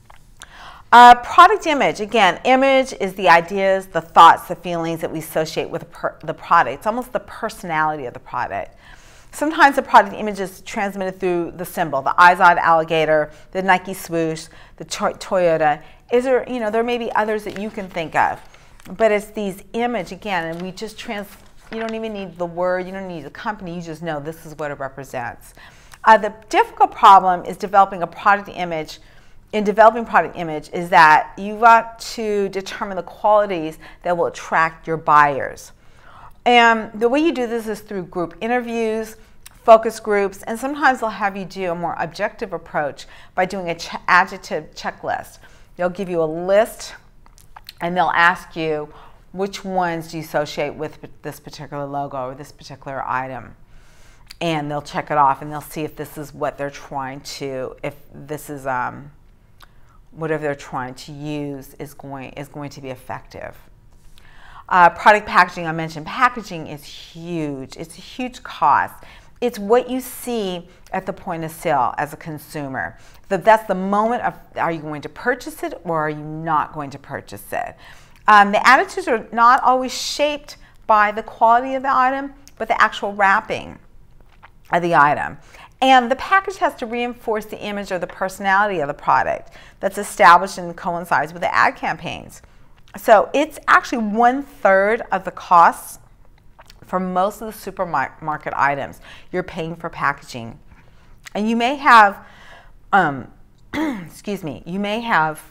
Product image. Again, image is the ideas, the thoughts, the feelings that we associate with the product. It's almost the personality of the product. Sometimes the product image is transmitted through the symbol, the Izod alligator, the Nike swoosh, the Toyota. There may be others that you can think of. But it's these image, again, and we just you don't even need the word, you don't need the company, you just know this is what it represents. The difficult problem is developing a product image. In developing product image is that you've got to determine the qualities that will attract your buyers. And the way you do this is through group interviews, focus groups, and sometimes they'll have you do a more objective approach by doing an adjective checklist. They'll give you a list and they'll ask you which ones do you associate with this particular logo or this particular item. And they'll check it off and they'll see if this is what they're trying to, if this is whatever they're trying to use is going to be effective. Product packaging, I mentioned, packaging is huge. It's a huge cost. It's what you see at the point of sale as a consumer. That's the moment of, are you going to purchase it or are you not going to purchase it? The attitudes are not always shaped by the quality of the item, but the actual wrapping of the item. And the package has to reinforce the image or the personality of the product that's established and coincides with the ad campaigns. So it's actually 1/3 of the costs for most of the supermarket items. You're paying for packaging. And you may have, excuse me, you may have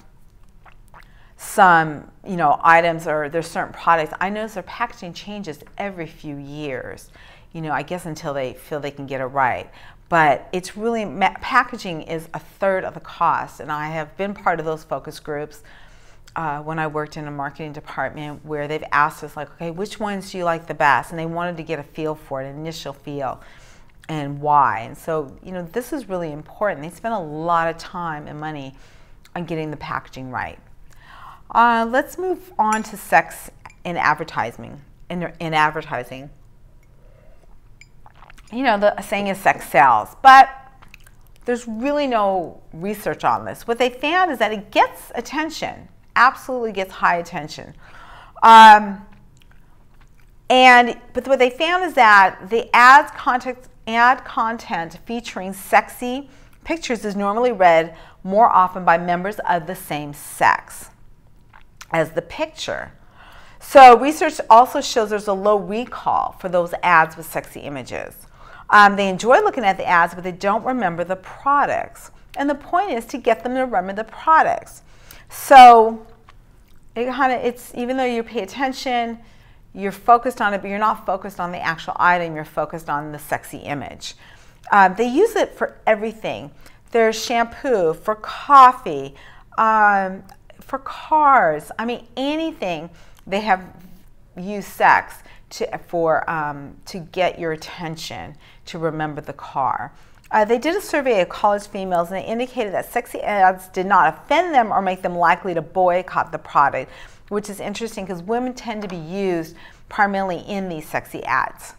some, items or there's certain products. I notice their packaging changes every few years, I guess until they feel they can get it right. But it's really, packaging is 1/3 of the cost. And I have been part of those focus groups when I worked in a marketing department where they've asked us, like, okay, which ones do you like the best? And they wanted to get a feel for it, an initial feel, and why. And so, this is really important. They spend a lot of time and money on getting the packaging right. Let's move on to sex in advertising. In advertising. The saying is sex sells, but there's really no research on this. What they found is that it gets attention, absolutely gets high attention. But what they found is that the ad content featuring sexy pictures is normally read more often by members of the same sex as the picture. So research also shows there's a low recall for those ads with sexy images. They enjoy looking at the ads, but they don't remember the products. And the point is to get them to remember the products. So it's even though you pay attention, you're focused on it, but you're not focused on the actual item. You're focused on the sexy image. They use it for everything. There's shampoo, for coffee, for cars. I mean, anything. They have used sex to get your attention, to remember the car. They did a survey of college females, and they indicated that sexy ads did not offend them or make them likely to boycott the product, which is interesting because women tend to be used primarily in these sexy ads.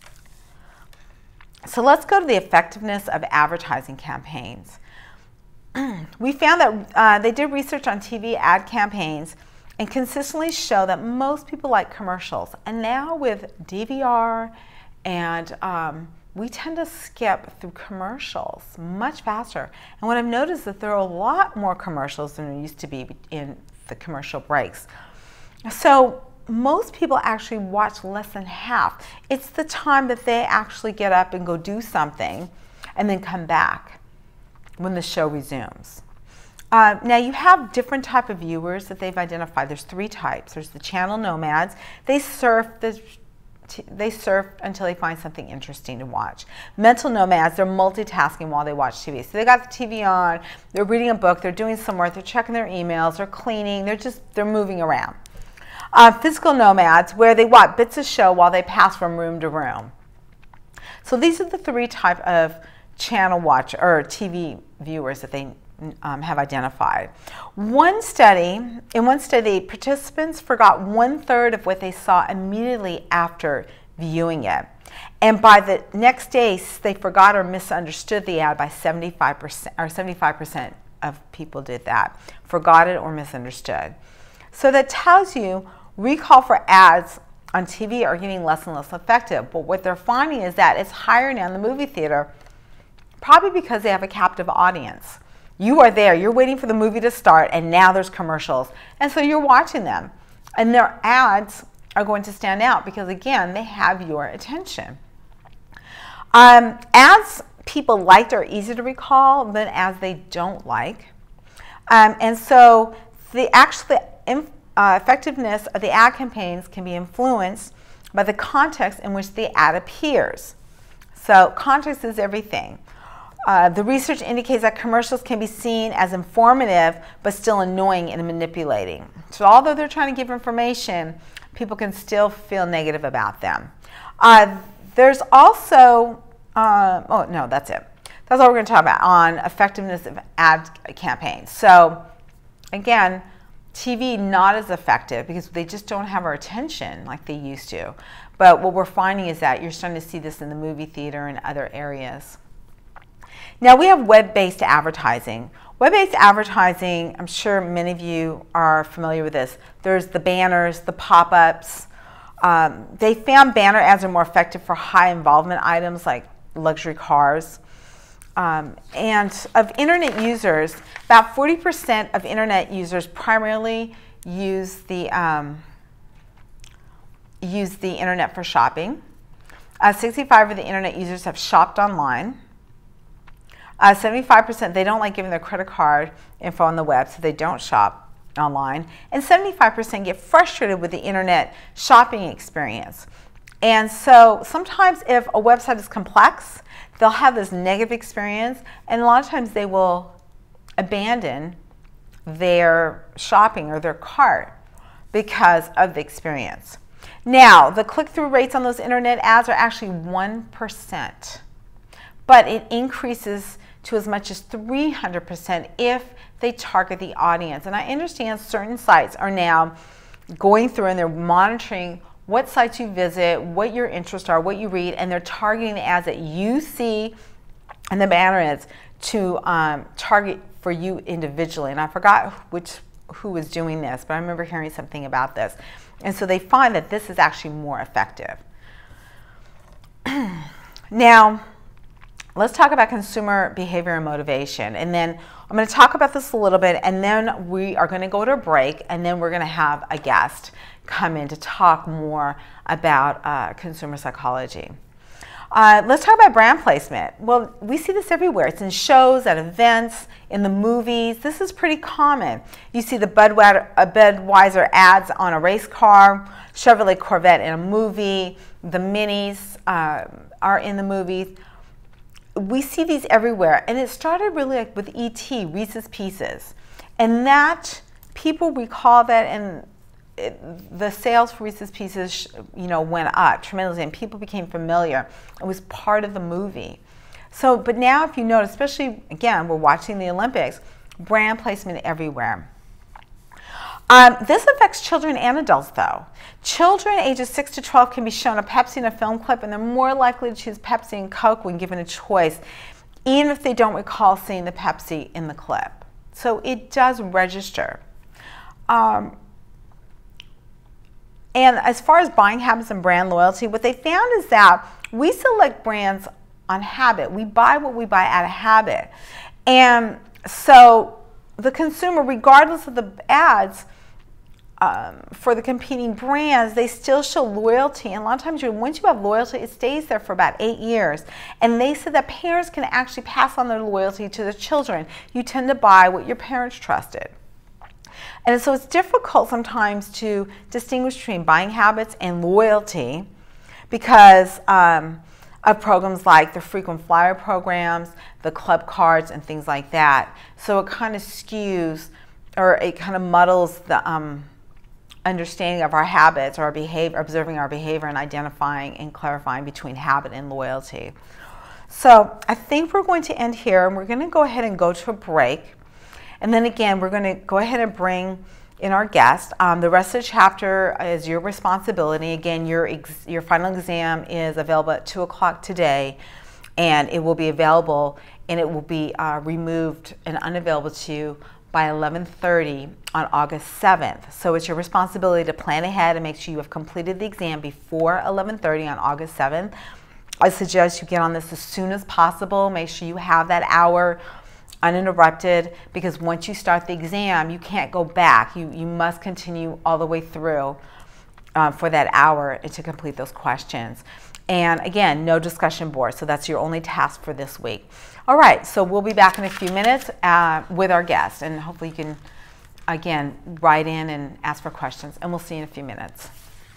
So let's go to the effectiveness of advertising campaigns. We found that they did research on TV ad campaigns and consistently show that most people like commercials. And now with DVR and we tend to skip through commercials much faster. And what I've noticed is that there are a lot more commercials than there used to be in the commercial breaks. So most people actually watch less than half. It's the time that they actually get up and go do something and then come back when the show resumes. Now you have different type of viewers that they've identified. There's 3 types. There's the channel nomads. They surf until they find something interesting to watch. Mental nomads, they're multitasking while they watch TV. So they got the TV on, they're reading a book, they're doing some work, they're checking their emails, they're cleaning, they're moving around. Physical nomads, where they watch bits of show while they pass from room to room. So these are the 3 type of channel watch or TV viewers that they have identified. In one study, participants forgot 1/3 of what they saw immediately after viewing it. And by the next day, they forgot or misunderstood the ad by 75%, or 75% of people did that. Forgot it or misunderstood. So that tells you recall for ads on TV are getting less and less effective. But what they're finding is that it's higher now in the movie theater, probably because they have a captive audience. You are there, you're waiting for the movie to start, and now there's commercials. And so you're watching them. And their ads are going to stand out because, again, they have your attention. Ads people liked are easy to recall than ads they don't like. And so the actual effectiveness of the ad campaigns can be influenced by the context in which the ad appears. So context is everything. The research indicates that commercials can be seen as informative but still annoying and manipulating. So although they're trying to give information, people can still feel negative about them. There's also, oh no, that's it. That's all we're going to talk about on effectiveness of ad campaigns. So again, TV not as effective because they just don't have our attention like they used to. But what we're finding is that you're starting to see this in the movie theater and other areas. Now we have web-based advertising. Web-based advertising, I'm sure many of you are familiar with this. There's the banners, the pop-ups. They found banner ads are more effective for high involvement items like luxury cars. And of internet users, about 40% of internet users primarily use the internet for shopping. 65% of the internet users have shopped online. 75% they don't like giving their credit card info on the web, so they don't shop online. And 75% get frustrated with the internet shopping experience. And so sometimes if a website is complex, they'll have this negative experience, and a lot of times they will abandon their shopping or their cart because of the experience. Now, the click-through rates on those internet ads are actually 1%, but it increases to as much as 300% if they target the audience. And I understand certain sites are now going through and they're monitoring what sites you visit, what your interests are, what you read, and they're targeting the ads that you see and the banner ads to target for you individually. And I forgot who was doing this, but I remember hearing something about this. And so they find that this is actually more effective. Now, let's talk about consumer behavior and motivation. And then I'm going to talk about this a little bit, and then we are going to go to a break, and then we're going to have a guest come in to talk more about consumer psychology. Let's talk about brand placement. Well, we see this everywhere. It's in shows, at events, in the movies. This is pretty common. You see the Budweiser ads on a race car, Chevrolet Corvette in a movie, the Minis are in the movies. We see these everywhere, and it started really like with E.T., Reese's Pieces, and that people recall that, and the sales for Reese's Pieces, went up tremendously, and people became familiar. It was part of the movie. So, but now if you notice, especially again, we're watching the Olympics, brand placement everywhere. This affects children and adults, though. Children ages 6 to 12 can be shown a Pepsi in a film clip, and they're more likely to choose Pepsi and Coke when given a choice, even if they don't recall seeing the Pepsi in the clip. So it does register. And as far as buying habits and brand loyalty, what they found is that we select brands on habit. We buy what we buy out of habit. And so the consumer, regardless of the ads, for the competing brands, they still show loyalty. And a lot of times, once you have loyalty, it stays there for about 8 years. And they said that parents can actually pass on their loyalty to their children. You tend to buy what your parents trusted. And so it's difficult sometimes to distinguish between buying habits and loyalty because of programs like the frequent flyer programs, the club cards, and things like that. So it kind of skews, or it kind of muddles the understanding of our habits, or our behavior, observing our behavior, and identifying and clarifying between habit and loyalty. So I think we're going to end here, and we're going to go ahead and go to a break. And then again, we're going to go ahead and bring in our guest. The rest of the chapter is your responsibility. Again, your final exam is available at 2 o'clock today, and it will be available, and it will be removed and unavailable to you by 11:30 on August 7th. So it's your responsibility to plan ahead and make sure you have completed the exam before 11:30 on August 7th. I suggest you get on this as soon as possible. Make sure you have that hour uninterrupted, because once you start the exam, you can't go back. You must continue all the way through for that hour to complete those questions. And again, no discussion board, so that's your only task for this week. All right, so we'll be back in a few minutes with our guest, and hopefully you can, again, write in and ask for questions, and we'll see you in a few minutes.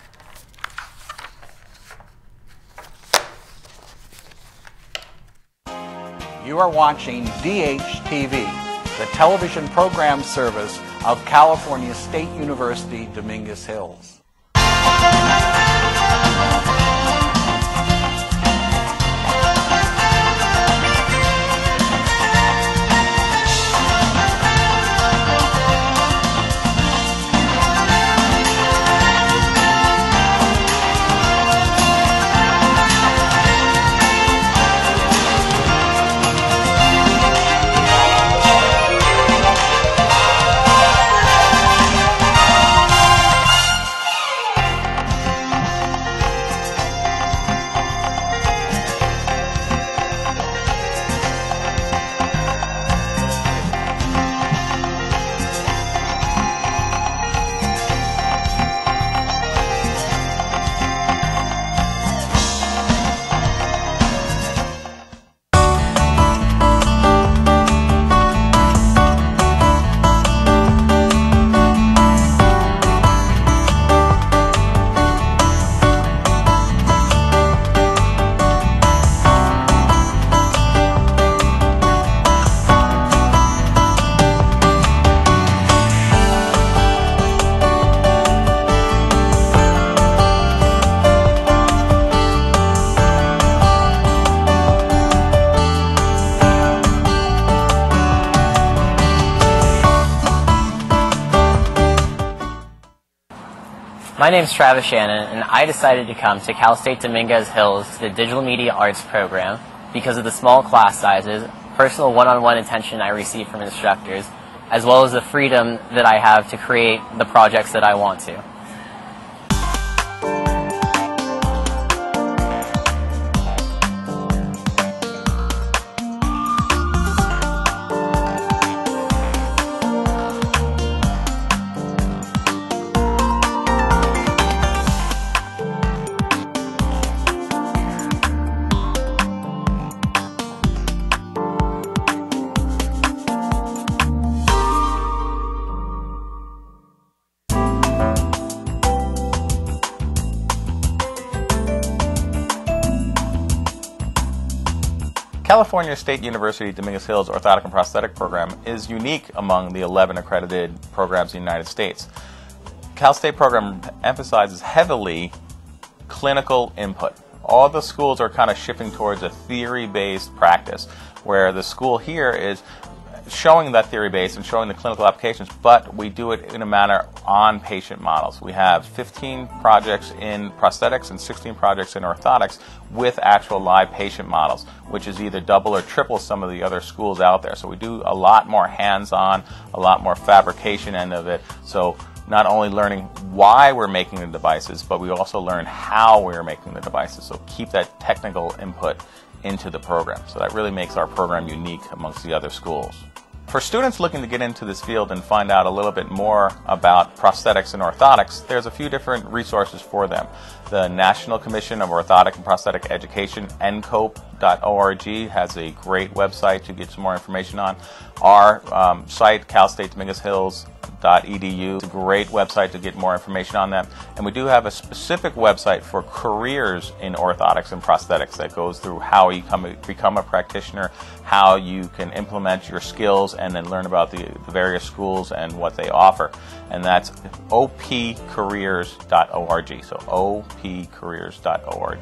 You are watching DHTV, the television program service of California State University, Dominguez Hills. My name is Travis Shannon, and I decided to come to Cal State Dominguez Hills to the Digital Media Arts program because of the small class sizes, personal one-on-one attention I receive from instructors, as well as the freedom that I have to create the projects that I want to. California State University Dominguez Hills Orthotic and Prosthetic Program is unique among the 11 accredited programs in the United States. Cal State program emphasizes heavily clinical input. All the schools are kind of shifting towards a theory-based practice, where the school here is showing that theory base and showing the clinical applications, but we do it in a manner on patient models. We have 15 projects in prosthetics and 16 projects in orthotics with actual live patient models, which is either double or triple some of the other schools out there. So we do a lot more hands-on, a lot more fabrication end of it. So not only learning why we're making the devices, but we also learn how we're making the devices. So keep that technical input into the program. So that really makes our program unique amongst the other schools. For students looking to get into this field and find out a little bit more about prosthetics and orthotics, there's a few different resources for them. The National Commission of Orthotic and Prosthetic Education, ncope.org, has a great website to get some more information on. Our site, calstatedomingashills.edu, is a great website to get more information on them. And we do have a specific website for careers in orthotics and prosthetics that goes through how you become a practitioner, how you can implement your skills, and then learn about the various schools and what they offer. And that's opcareers.org. So opcareers.org.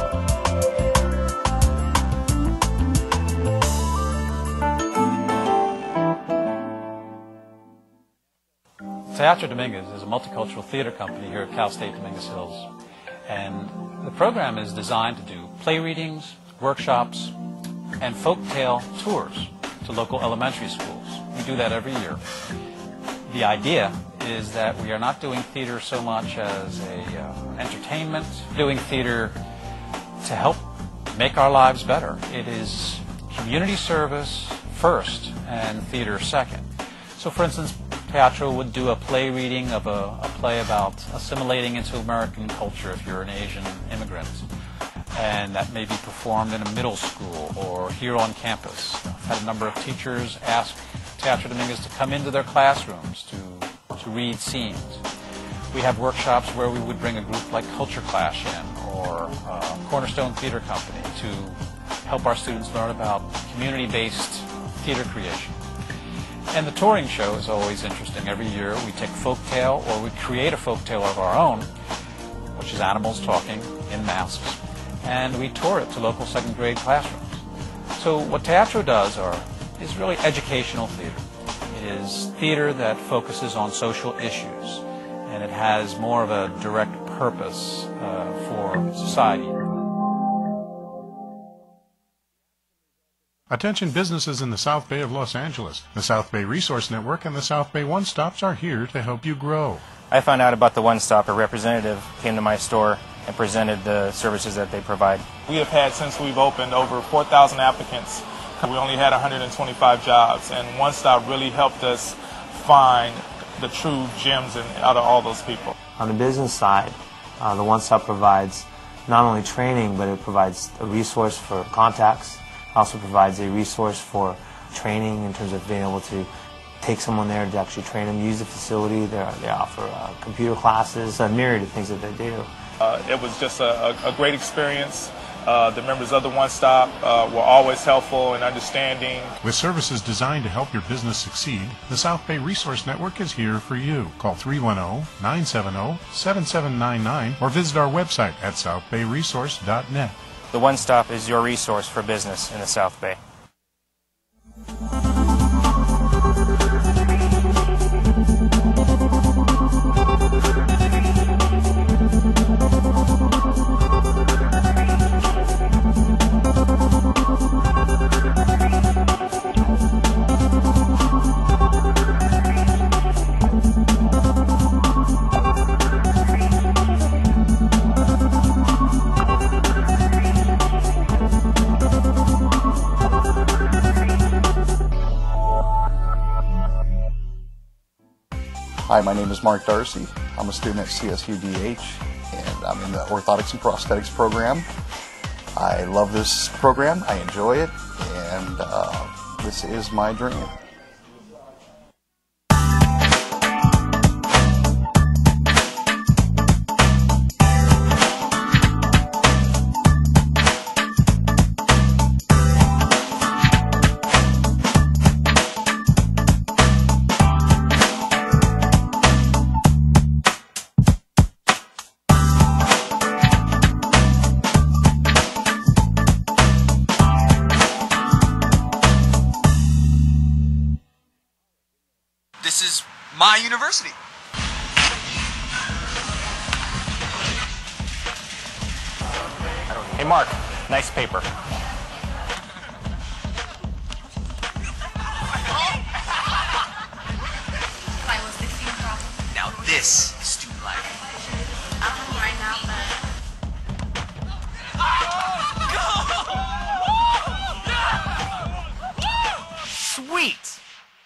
Teatro Dominguez is a multicultural theater company here at Cal State Dominguez Hills. And the program is designed to do play readings, workshops, and folktale tours to local elementary schools. We do that every year. The idea is that we are not doing theater so much as entertainment, doing theater to help make our lives better. It is community service first and theater second. So for instance, Teatro would do a play reading of a play about assimilating into American culture if you're an Asian immigrant. And that may be performed in a middle school or here on campus. I've had a number of teachers ask Teatro Dominguez to come into their classrooms to read scenes. We have workshops where we would bring a group like Culture Clash in or Cornerstone Theater Company to help our students learn about community-based theater creation. And the touring show is always interesting. Every year we take folktale or we create a folktale of our own, which is animals talking in masks, and we tour it to local second grade classrooms. So what Teatro does is really educational theater. It is theater that focuses on social issues, and it has more of a direct purpose for society. Attention businesses in the South Bay of Los Angeles. The South Bay Resource Network and the South Bay One Stops are here to help you grow. I found out about the One Stop. A representative came to my store and presented the services that they provide. We have had, since we've opened, over 4,000 applicants. We only had 125 jobs, and One Stop really helped us find the true gems out of all those people. On the business side, the One Stop provides not only training, but it provides a resource for contacts. Also provides a resource for training in terms of being able to take someone there to actually train them, use the facility. They offer computer classes, a myriad of things that they do. It was just a great experience. The members of the One Stop were always helpful and understanding. With services designed to help your business succeed, the South Bay Resource Network is here for you. Call 310-970-7799 or visit our website at southbayresource.net. The One Stop is your resource for business in the South Bay. Hi, my name is Mark Darcy. I'm a student at CSUDH, and I'm in the Orthotics and Prosthetics program. I love this program, I enjoy it, and this is my dream. This is my university. Hey Mark, nice paper. Now this is student life. Sweet!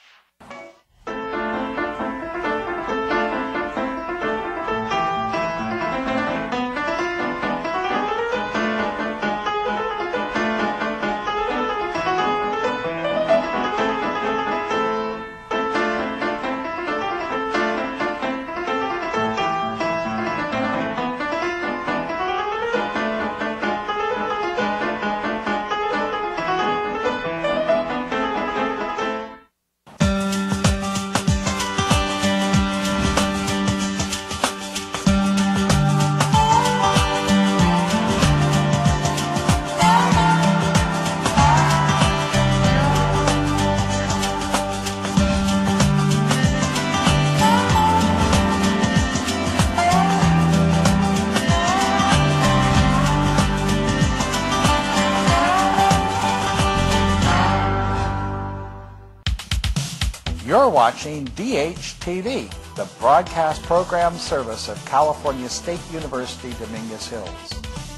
You're watching DHTV, the broadcast program service of California State University, Dominguez Hills.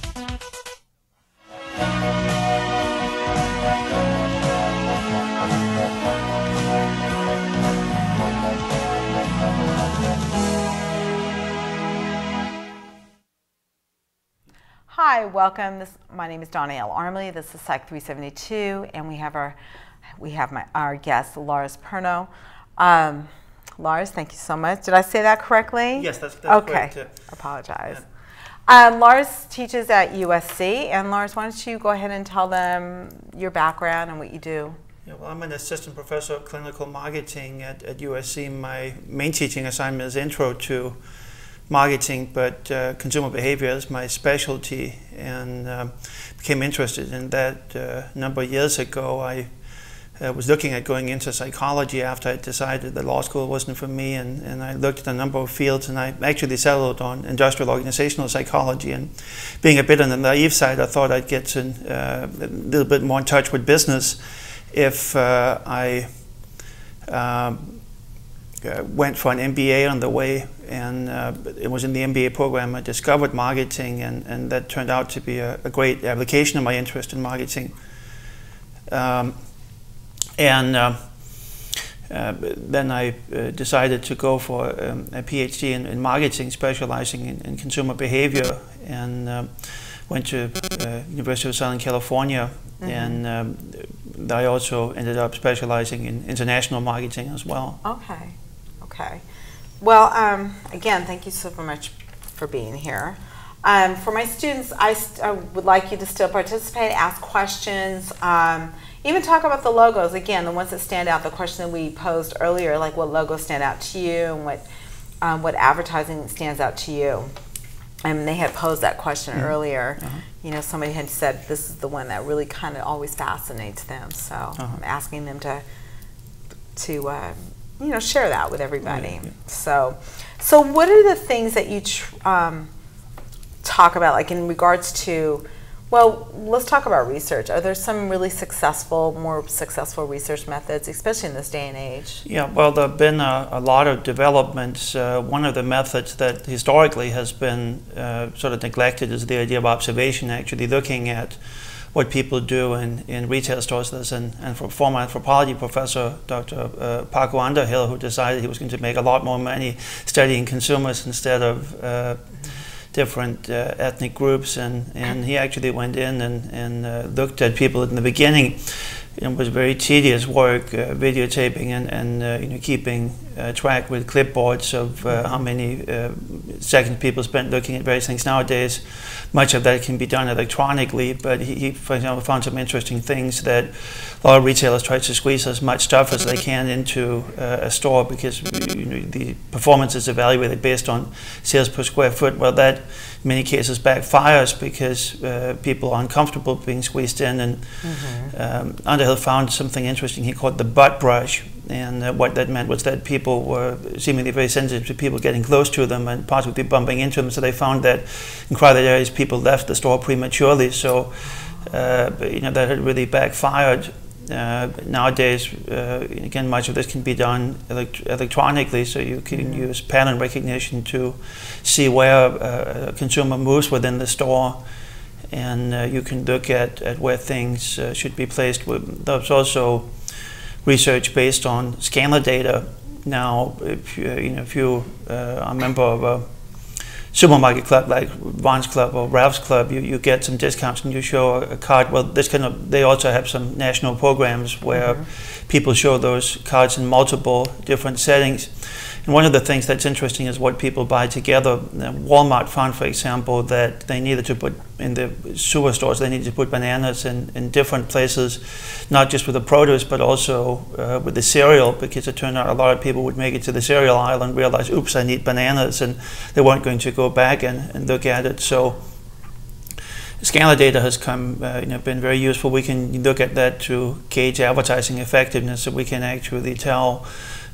Hi, welcome. My name is Donna L. Armley. This is Psych 372, and we have our guest, Lars Perno. Lars, thank you so much. Did I say that correctly? Yes, that's okay. Correct. Apologize. Yeah. Lars teaches at USC, and Lars, why don't you go ahead and tell them your background and what you do? Yeah, well, I'm an assistant professor of clinical marketing at USC. My main teaching assignment is intro to marketing, but consumer behavior is my specialty, and became interested in that a number of years ago. I was looking at going into psychology after I decided that law school wasn't for me, and I looked at a number of fields, and I actually settled on industrial organizational psychology. And being a bit on the naive side, I thought I'd get a little bit more in touch with business if I went for an MBA on the way, and it was in the MBA program I discovered marketing, and that turned out to be a great application of my interest in marketing. Then I decided to go for a PhD in marketing, specializing in consumer behavior, and went to University of Southern California, and I also ended up specializing in international marketing as well. Okay. Okay. Well, again, thank you so much for being here. For my students, I would like you to still participate, ask questions, even talk about the logos. Again, the ones that stand out, the question that we posed earlier, like what logos stand out to you and what advertising stands out to you. And they had posed that question earlier. You know, somebody had said this is the one that really kind of always fascinates them. So I'm asking them to you know, share that with everybody. So what are the things that you talk about, like in regards to, well, let's talk about research. Are there some really more successful research methods, especially in this day and age? Yeah, well, there have been a lot of developments. One of the methods that historically has been sort of neglected is the idea of observation, actually looking at what people do in retail stores. There's for former anthropology professor, Dr. Paco Underhill, who decided he was going to make a lot more money studying consumers instead of different ethnic groups, and he actually went in and looked at people in the beginning. It was very tedious work, videotaping and you know, keeping track with clipboards of how many seconds people spent looking at various things. Nowadays, much of that can be done electronically, but he, for example, found some interesting things that a lot of retailers try to squeeze as much stuff as they can into a store, because you know, the performance is evaluated based on sales per square foot. Well, that in many cases backfires because people are uncomfortable being squeezed in, and Underhill found something interesting he called the butt brush, and what that meant was that people were seemingly very sensitive to people getting close to them and possibly bumping into them, so they found that in crowded areas people left the store prematurely, so you know, that had really backfired. Nowadays, again, much of this can be done electronically, so you can use pattern recognition to see where a consumer moves within the store, and you can look at where things should be placed. There's also research based on scanner data. Now, if you are a member of a supermarket club like Vons Club or Ralph's Club, you get some discounts and you show a card. Well, they also have some national programs where people show those cards in multiple different settings. And one of the things that's interesting is what people buy together. Walmart found, for example, that they needed to put in the sewer stores, they needed to put bananas in different places, not just with the produce, but also with the cereal, because it turned out a lot of people would make it to the cereal aisle and realize, oops, I need bananas, and they weren't going to go back and look at it. So scanner data has been very useful. We can look at that to gauge advertising effectiveness, so we can actually tell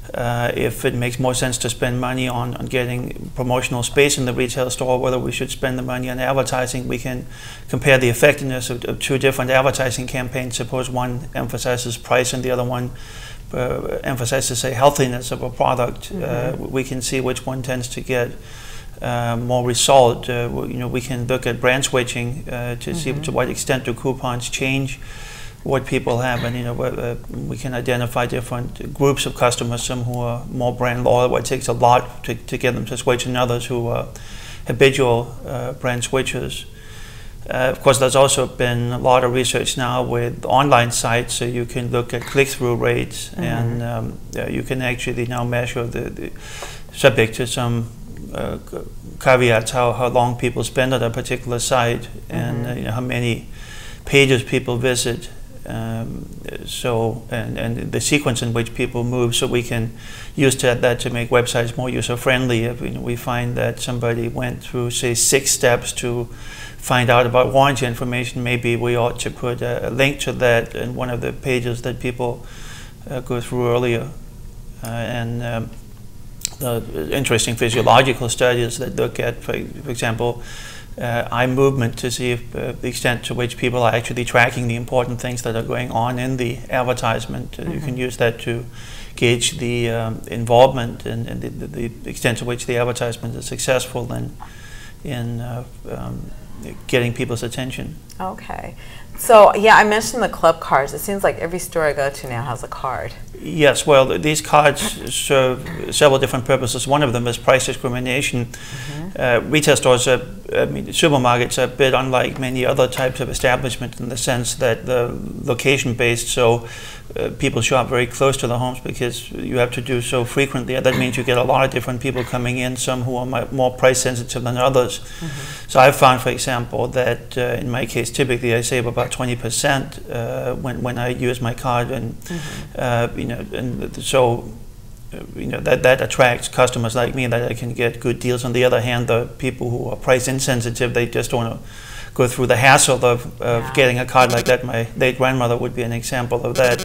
if it makes more sense to spend money on getting promotional space in the retail store, whether we should spend the money on advertising. We can compare the effectiveness of two different advertising campaigns. Suppose one emphasizes price and the other one emphasizes, say, healthiness of a product, we can see which one tends to get more result. We can look at brand switching to see to what extent do coupons change what people have, and we can identify different groups of customers, some who are more brand loyal, where it takes a lot to get them to switch, and others who are habitual brand switchers. Of course, there's also been a lot of research now with online sites, so you can look at click-through rates, and you can actually now measure the subject to some caveats how long people spend on a particular site, and how many pages people visit, and the sequence in which people move, so we can use that to make websites more user-friendly. If we find that somebody went through, say, 6 steps to find out about warranty information, maybe we ought to put a link to that in one of the pages that people go through earlier. The interesting physiological studies that look at, for example, eye movement, to see if the extent to which people are actually tracking the important things that are going on in the advertisement. You can use that to gauge the involvement and the extent to which the advertisement is successful in getting people's attention. Okay. So, yeah, I mentioned the club cards. It seems like every store I go to now has a card. Yes, well, these cards serve several different purposes. One of them is price discrimination. Retail stores, supermarkets are a bit unlike many other types of establishments in the sense that they're location-based, so people shop very close to the homes because you have to do so frequently. That means you get a lot of different people coming in, some who are more price-sensitive than others. So I've found, for example, that in my case, typically I save about 20% when I use my card, and that attracts customers like me, that I can get good deals. On the other hand, the people who are price insensitive, they just don't want to go through the hassle of getting a card like that. My late grandmother would be an example of that.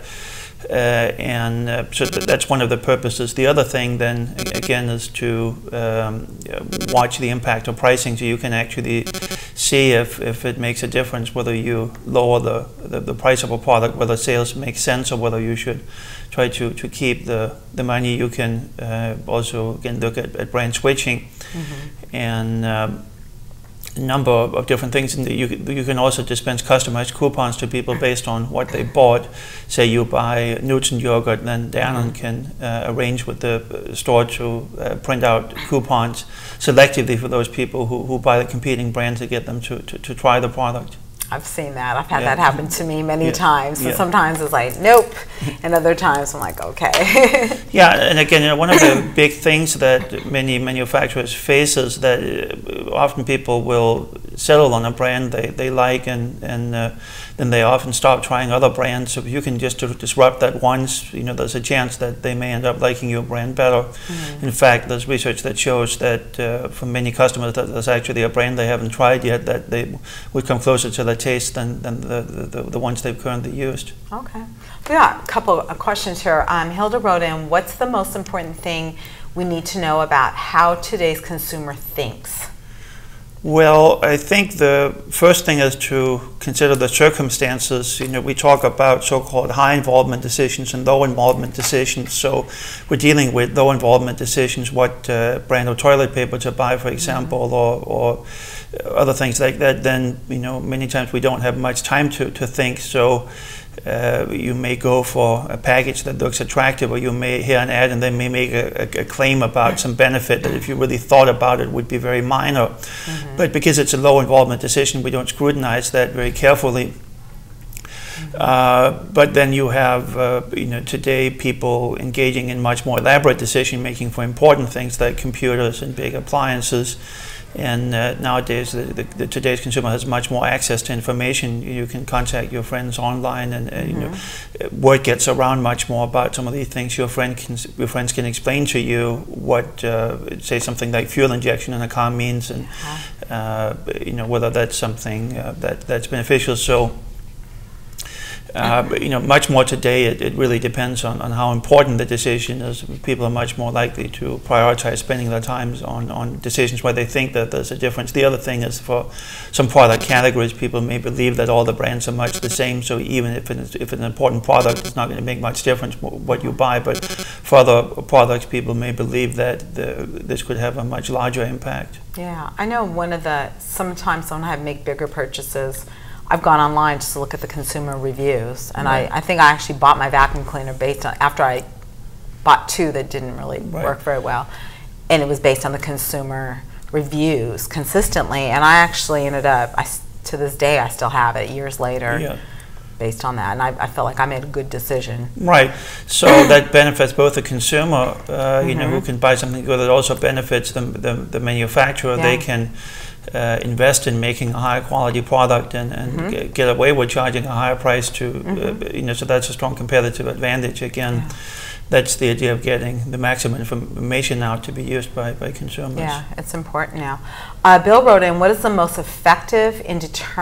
So that's one of the purposes. The other thing then, again, is to watch the impact of pricing, so you can actually see if it makes a difference whether you lower the price of a product, whether sales make sense, or whether you should try to keep the money. You can also, again, look at brand switching, and a number of different things. And you can also dispense customized coupons to people based on what they bought. Say you buy Newton yogurt, then Danone can arrange with the store to print out coupons selectively for those people who buy the competing brands, to get them to try the product. I've seen that. I've had that happen to me many times. And sometimes it's like, nope. And other times I'm like, okay. Yeah, and again, one of the big things that many manufacturers face is that often people will settle on a brand they like, and then they often stop trying other brands. So if you can just disrupt that once, there's a chance that they may end up liking your brand better. In fact, there's research that shows that for many customers, that there's actually a brand they haven't tried yet that they would come closer to the taste than the ones they've currently used. Okay. We got a couple of questions here. Hilda wrote in, what's the most important thing we need to know about how today's consumer thinks? Well, I think the first thing is to consider the circumstances. We talk about so-called high involvement decisions and low involvement decisions. So we're dealing with low involvement decisions, what brand of toilet paper to buy, for example, or other things like that. Then, many times we don't have much time to think. So you may go for a package that looks attractive, or you may hear an ad and they may make a claim about some benefit that, if you really thought about it, would be very minor. But because it's a low involvement decision, we don't scrutinize that very carefully. But then you have, today people engaging in much more elaborate decision making for important things like computers and big appliances. And nowadays, today's consumer has much more access to information. You can contact your friends online, and word gets around much more about some of these things. Your friends can explain to you what, say, something like fuel injection in a car means, and whether that's something that's beneficial. So But, you know, much more today, it really depends on how important the decision is. People are much more likely to prioritize spending their time on decisions where they think that there's a difference. The other thing is, for some product categories, people may believe that all the brands are much the same, so even if it's an important product, it's not going to make much difference what you buy. But for other products, people may believe that this could have a much larger impact. Yeah, I know sometimes when I make bigger purchases, I've gone online just to look at the consumer reviews, and right. I think I actually bought my vacuum cleaner based on, after I bought two that didn't really right. work very well, and it was based on the consumer reviews consistently, and I actually ended up, to this day I still have it years later, yeah. based on that, and I felt like I made a good decision. Right, so that benefits both the consumer, you know, who can buy something good. It also benefits the manufacturer. Yeah. They can invest in making a higher quality product and get away with charging a higher price to, you know, so that's a strong competitive advantage. Again, that's the idea of getting the maximum information out to be used by consumers. Yeah, it's important now. Bill wrote in, what is the most effective way in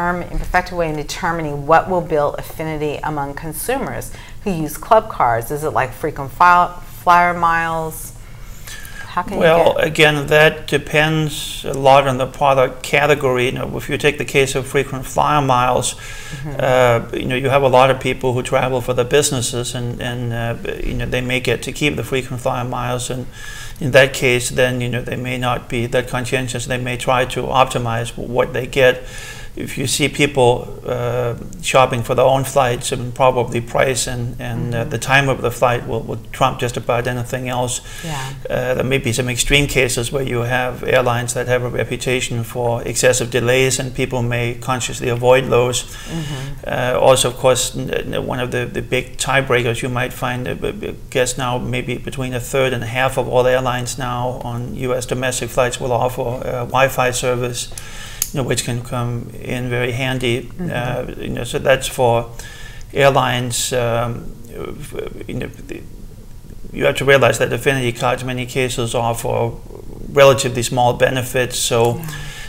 determining what will build affinity among consumers who use club cards? Is it like frequent flyer miles? How can well, again, that depends a lot on the product category. You know, if you take the case of frequent flyer miles, you know, you have a lot of people who travel for their businesses, and you know, they may get to keep the frequent flyer miles, and in that case, then, you know, they may not be that conscientious. They may try to optimize what they get. If you see people shopping for their own flights, and probably price and the time of the flight will trump just about anything else. Yeah. There may be some extreme cases where you have airlines that have a reputation for excessive delays, and people may consciously avoid those. Also, of course, one of the big tiebreakers you might find, I guess now maybe between a third and half of all airlines now on U.S. domestic flights will offer Wi-Fi service, you know, which can come in very handy. You know, so that's for airlines. You know, you have to realize that affinity cards in many cases offer relatively small benefits. So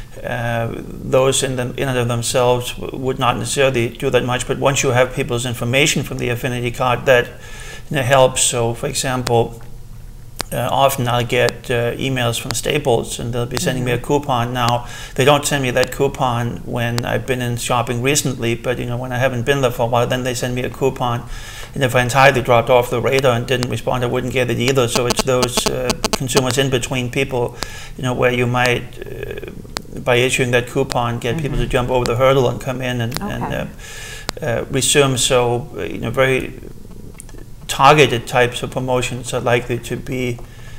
those in and of themselves would not necessarily do that much. But once you have people's information from the affinity card, that, you know, helps. So, for example, often I'll get emails from Staples, and they'll be sending me a coupon. Now, they don't send me that coupon when I've been in shopping recently, but, you know, when I haven't been there for a while, then they send me a coupon. And if I entirely dropped off the radar and didn't respond, I wouldn't get it either. So it's those consumers in between people, you know, where you might, by issuing that coupon, get people to jump over the hurdle and come in and resume. So, you know, very targeted types of promotions are likely to be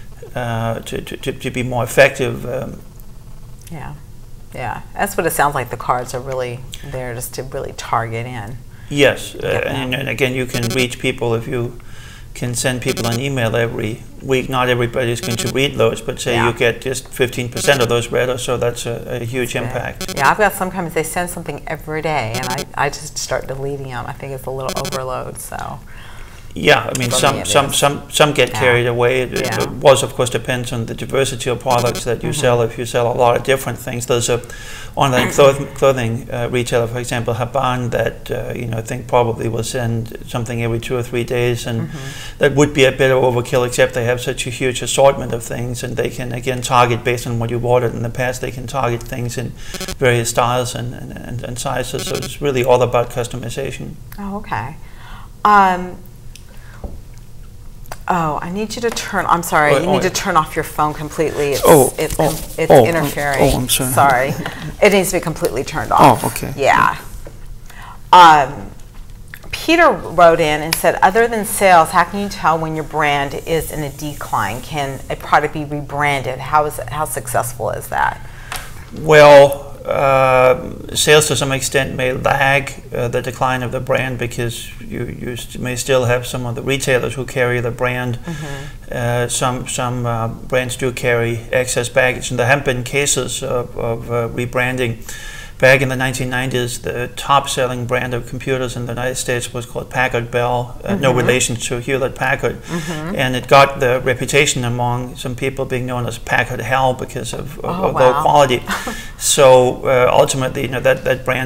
more effective. Yeah, that's what it sounds like. The cards are really there just to really target in. Yes, and again, you can reach people if you can send people an email every week. Not everybody's going to read those, but say you get just 15% of those read, or so, that's a huge impact. Yeah, I've got some companies, they send something every day, and I just start deleting them. I think it's a little overload, so. Yeah, I mean, some get carried away. It was, of course, depends on the diversity of products that you sell. If you sell a lot of different things, there's a online clothing retailer, for example, Haban, that you know, I think probably will send something every 2 or 3 days, and that would be a bit of overkill. Except they have such a huge assortment of things, and they can again target based on what you've ordered in the past. They can target things in various styles and sizes. So it's really all about customization. Oh, okay. Oh, I need you to turn. I'm sorry. You need to turn off your phone completely. It's interfering. Oh, I'm sorry. It needs to be completely turned off. Oh, okay. Yeah. Peter wrote in and said, other than sales, how can you tell when your brand is in a decline? Can a product be rebranded? How successful is that? Well, sales to some extent may lag the decline of the brand, because you may still have some of the retailers who carry the brand. Some brands do carry excess baggage, and there have been cases of rebranding. Back in the 1990s, the top-selling brand of computers in the United States was called Packard Bell, no relation to Hewlett-Packard, and it got the reputation among some people being known as Packard Hell because of low quality. So ultimately, you know, that brand just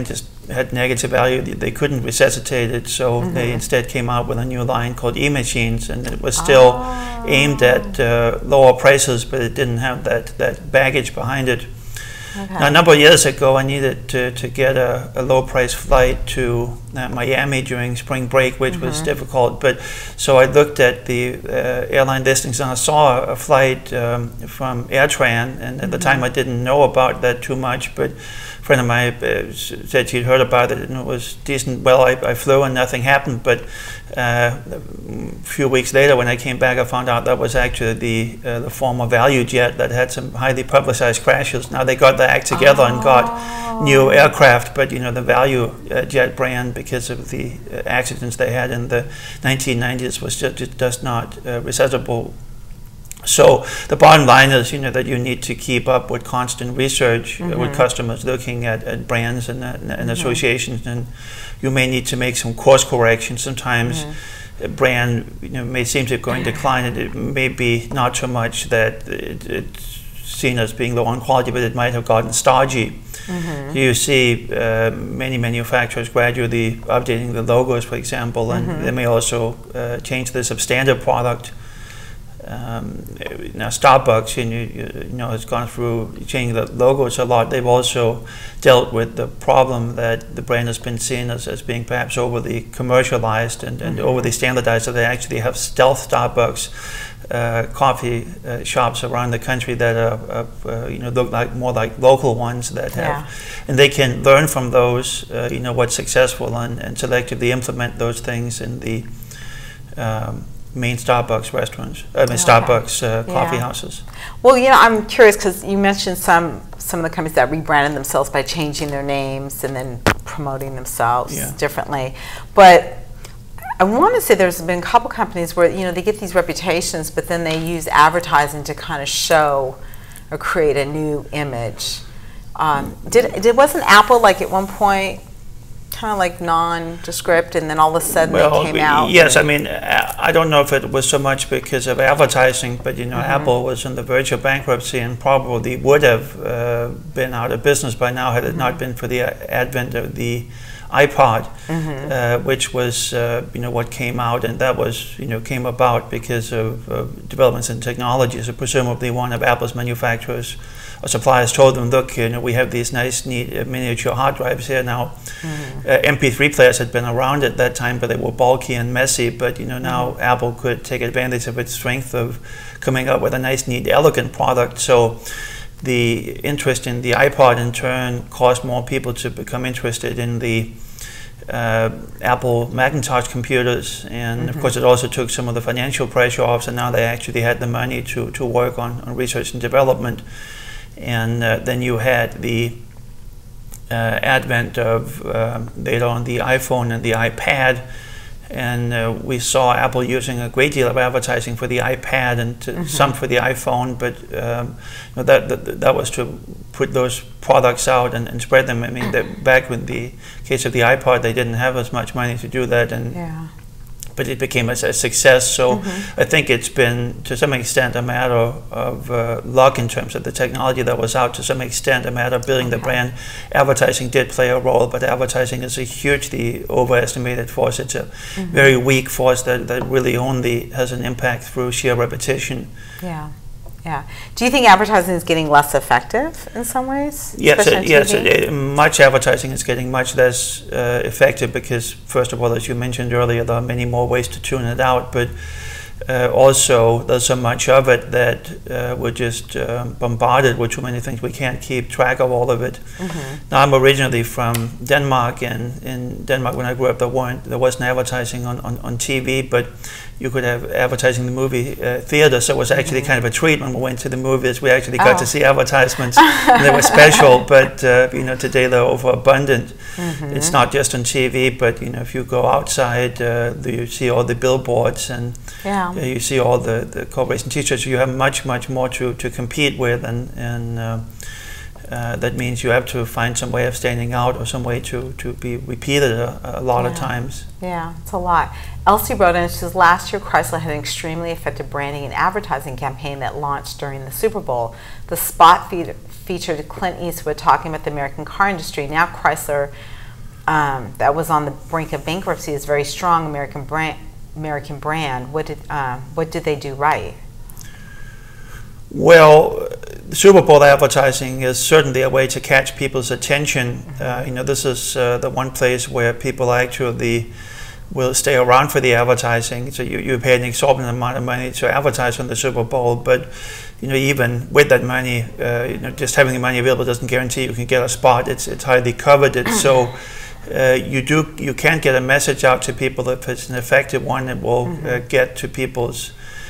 had negative value. They couldn't resuscitate it, so they instead came out with a new line called E-Machines, and it was still aimed at lower prices, but it didn't have that baggage behind it. Now, a number of years ago, I needed to get a low-price flight to Miami during spring break, which was difficult. But so I looked at the airline listings, and I saw a flight from AirTran, and at the time I didn't know about that too much, but a friend of mine said she'd heard about it and it was decent. Well, I flew and nothing happened, but a few weeks later when I came back, I found out that was actually the former Value Jet that had some highly publicized crashes. Now they got their act together and got new aircraft, but you know, the Value Jet brand, because of the accidents they had in the 1990s, was just not resuscitable. So the bottom line is, you know, that you need to keep up with constant research with customers looking at brands and associations, and you may need to make some course corrections. Sometimes a brand, you know, may seem to go in decline, and it may be not so much that it's seen as being low on quality, but it might have gotten stodgy. You see many manufacturers gradually updating the logos, for example, and they may also change the substandard product. Now Starbucks, you know, has gone through changing the logos a lot. They've also dealt with the problem that the brand has been seen as being perhaps overly commercialized and overly standardized. So they actually have stealth Starbucks coffee shops around the country that are you know, look like more like local ones that have, and they can learn from those, you know, what's successful and selectively implement those things in the main Starbucks restaurants, Starbucks coffee houses. Well, you know, I'm curious because you mentioned some of the companies that rebranded themselves by changing their names and then promoting themselves differently. But I want to say there's been a couple companies where, you know, they get these reputations, but then they use advertising to kind of show or create a new image. Wasn't Apple like at one point kind of like nondescript, and then all of a sudden they came out? Yes, I mean, I don't know if it was so much because of advertising, but you know, Apple was on the verge of bankruptcy and probably would have been out of business by now had it not been for the advent of the iPod, which was you know, what came out, and that was, you know, came about because of developments in technology. So presumably one of Apple's manufacturers or suppliers told them, look, you know, we have these nice, neat miniature hard drives here now. MP3 players had been around at that time, but they were bulky and messy. But you know, now Apple could take advantage of its strength of coming up with a nice, neat, elegant product. So the interest in the iPod in turn caused more people to become interested in the Apple Macintosh computers, and of course it also took some of the financial pressure off, and now they actually had the money to work on research and development. And then you had the advent of later on the iPhone and the iPad, and we saw Apple using a great deal of advertising for the iPad and some for the iPhone, but that was to put those products out and spread them. I mean, back in the case of the iPod, they didn't have as much money to do that, and but it became a success. So I think it's been, to some extent, a matter of luck in terms of the technology that was out, to some extent a matter of building the brand. Advertising did play a role, but advertising is a hugely overestimated force. It's a very weak force that really only has an impact through sheer repetition. Yeah. Do you think advertising is getting less effective in some ways? Yes, much advertising is getting much less effective because, first of all, as you mentioned earlier, there are many more ways to tune it out, but also there's so much of it that we're just bombarded with too many things. We can't keep track of all of it. Now, I'm originally from Denmark, and in Denmark when I grew up there wasn't advertising on TV, but you could have advertising in the movie theater, so it was actually kind of a treat when we went to the movies. We actually got to see advertisements, and they were special, but you know, today they're overabundant. It's not just on TV, but you know, if you go outside, you see all the billboards, and you see all the corporation t-shirts. You have much more to compete with, and that means you have to find some way of standing out or some way to be repeated a lot of times. Yeah, it's a lot. Elsie wrote in, she says, last year Chrysler had an extremely effective branding and advertising campaign that launched during the Super Bowl. The spot featured Clint Eastwood talking about the American car industry. Now Chrysler that was on the brink of bankruptcy is very strong American brand. What did they do right? Well, Super Bowl advertising is certainly a way to catch people's attention. You know, this is the one place where people actually will stay around for the advertising. So you pay an exorbitant amount of money to advertise on the Super Bowl, but you know, even with that money, you know, just having the money available doesn't guarantee you can get a spot. It's highly coveted. So you can get a message out to people if it's an effective one. It will get to people's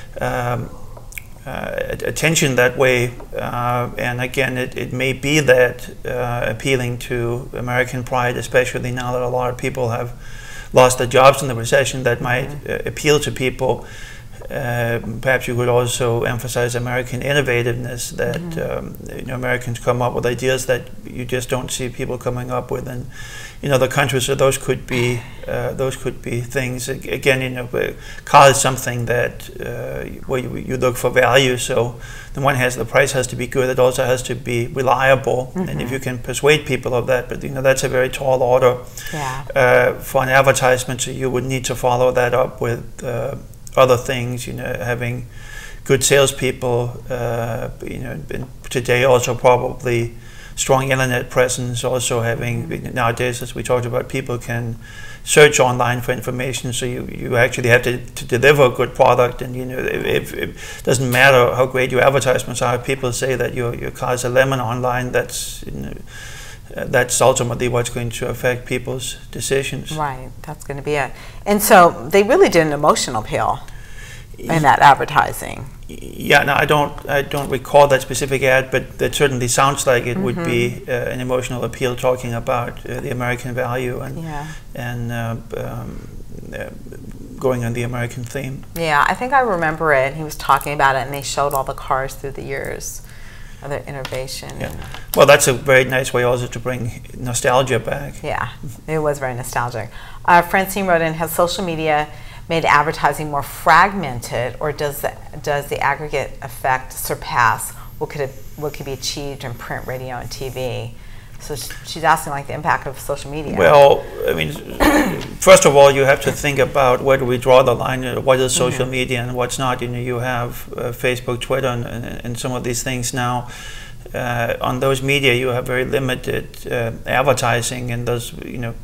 attention that way, and again, it may be that appealing to American pride, especially now that a lot of people have lost their jobs in the recession, that might appeal to people. Perhaps you could also emphasize American innovativeness, that you know, Americans come up with ideas that you just don't see people coming up with in other countries. So those could be things. Again, you know, car is something that where you look for value. So the one has the price has to be good. It also has to be reliable, and if you can persuade people of that, but you know, that's a very tall order for an advertisement. So you would need to follow that up with other things, you know, having good salespeople, you know, and today also probably strong internet presence, also having, nowadays, as we talked about, people can search online for information, so you actually have to deliver a good product. And you know, if it doesn't matter how great your advertisements are, if people say that your car is a lemon online, that's, you know, that's ultimately what's going to affect people's decisions. Right, that's going to be it. And so they really did an emotional appeal in that advertising. Yeah, no, I don't recall that specific ad, but that certainly sounds like it would be an emotional appeal, talking about the American value and going on the American theme. Yeah, I think I remember it. He was talking about it, and they showed all the cars through the years of their innovation. Yeah. Well, that's a very nice way also to bring nostalgia back. Yeah, it was very nostalgic. Francine wrote in, has social media made advertising more fragmented, or does the aggregate effect surpass what could be achieved in print, radio, and TV? So she's asking, like, the impact of social media. Well, I mean, first of all, you have to think about where do we draw the line. What is social media and what's not? You know, you have Facebook, Twitter, and some of these things now. On those media, you have very limited advertising, and those, you know,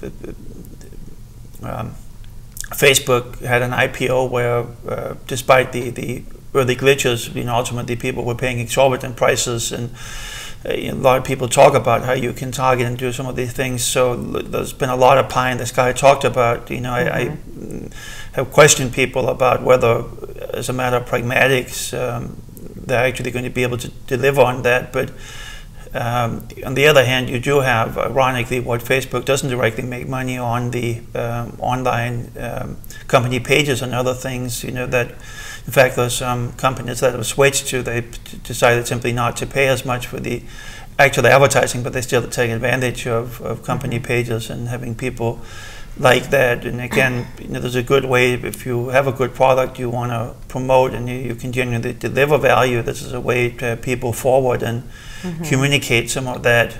Facebook had an IPO where, despite the early glitches, you know, ultimately people were paying exorbitant prices, and a lot of people talk about how you can target and do some of these things. So there's been a lot of pie in the sky talked about. You know, I have questioned people about whether, as a matter of pragmatics, they're actually going to be able to deliver on that. But on the other hand, you do have, ironically, what Facebook doesn't directly make money on, the online company pages and other things. You know, that in fact there's some companies that have switched to, they decided simply not to pay as much for the actual advertising, but they still take advantage of company pages and having people like that. And again, you know, there's a good way, if you have a good product you want to promote and you can genuinely deliver value, this is a way to have people forward and communicate some of that.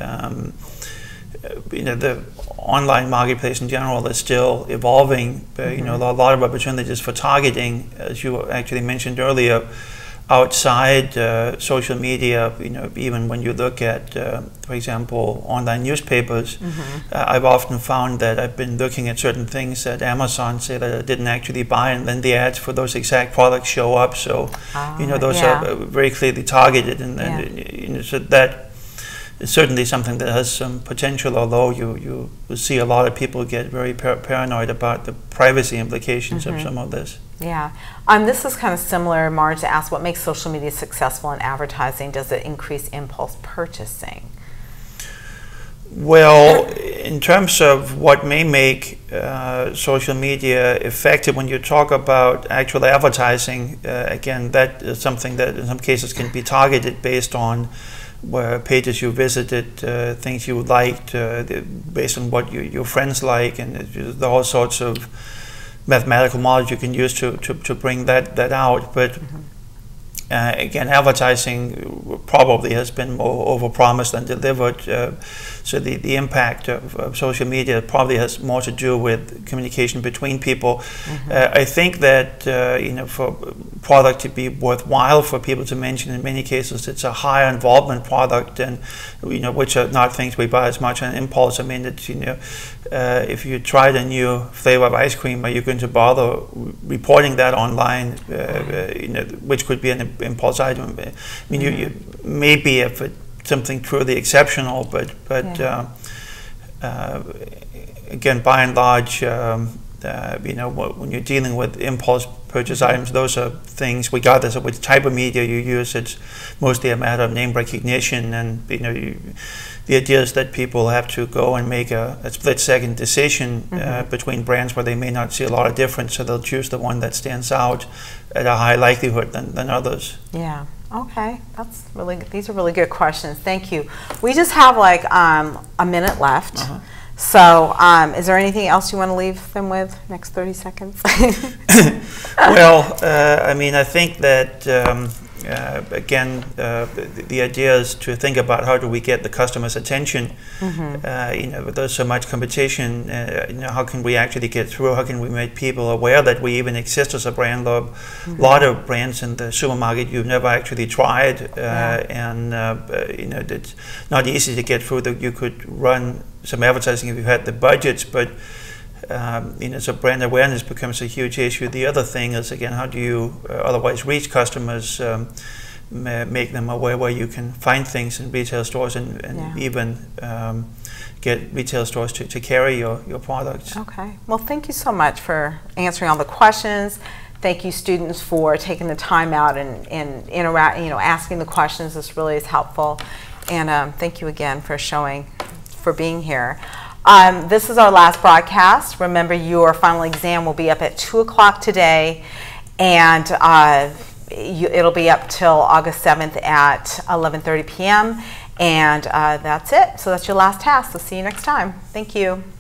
You know, the online marketplace in general is still evolving. You know, a lot of opportunities for targeting, as you actually mentioned earlier, outside social media. You know, even when you look at, for example, online newspapers, I've often found that I've been looking at certain things that Amazon say that I didn't actually buy, and then the ads for those exact products show up. So, you know, those are very clearly targeted, and you know, so that is certainly something that has some potential, although you see a lot of people get very paranoid about the privacy implications of some of this. Yeah. This is kind of similar. Marge asked, what makes social media successful in advertising? Does it increase impulse purchasing? Well, in terms of what may make social media effective, when you talk about actual advertising, again, that is something that in some cases can be targeted based on where pages you visited, things you liked, based on what your friends like, and there are all sorts of mathematical models you can use to bring that out. But Again, advertising probably has been more overpromised than delivered. So the impact of social media probably has more to do with communication between people. I think that for product to be worthwhile for people to mention, in many cases it's a higher involvement product, and which are not things we buy as much on impulse. I mean, it's, if you tried a new flavor of ice cream, are you going to bother reporting that online? Which could be an impulse item. I mean, you maybe if it's something truly exceptional, but again, by and large, when you're dealing with impulse purchase items, those are things, regardless of which type of media you use, it's mostly a matter of name recognition, and the idea is that people have to go and make a split-second decision between brands where they may not see a lot of difference, so they'll choose the one that stands out at a high likelihood than others. Yeah. Okay, these are really good questions. Thank you. We just have like a minute left. So is there anything else you want to leave them with? Next 30 seconds. Well, I mean, I think that again, the idea is to think about how do we get the customer's attention. There's so much competition. How can we actually get through? How can we make people aware that we even exist as a brand? A lot of brands in the supermarket you've never actually tried, and it's not easy to get through. That you could run some advertising if you had the budgets, but so brand awareness becomes a huge issue. The other thing is, again, how do you otherwise reach customers, make them aware where you can find things in retail stores, and even get retail stores to carry your products. Okay. Well, thank you so much for answering all the questions. Thank you, students, for taking the time out and asking the questions. This really is helpful. And thank you again for being here. This is our last broadcast. Remember, your final exam will be up at 2 o'clock today, and it'll be up till August 7th at 11:30 p.m. And that's it. So that's your last task. So see you next time. Thank you.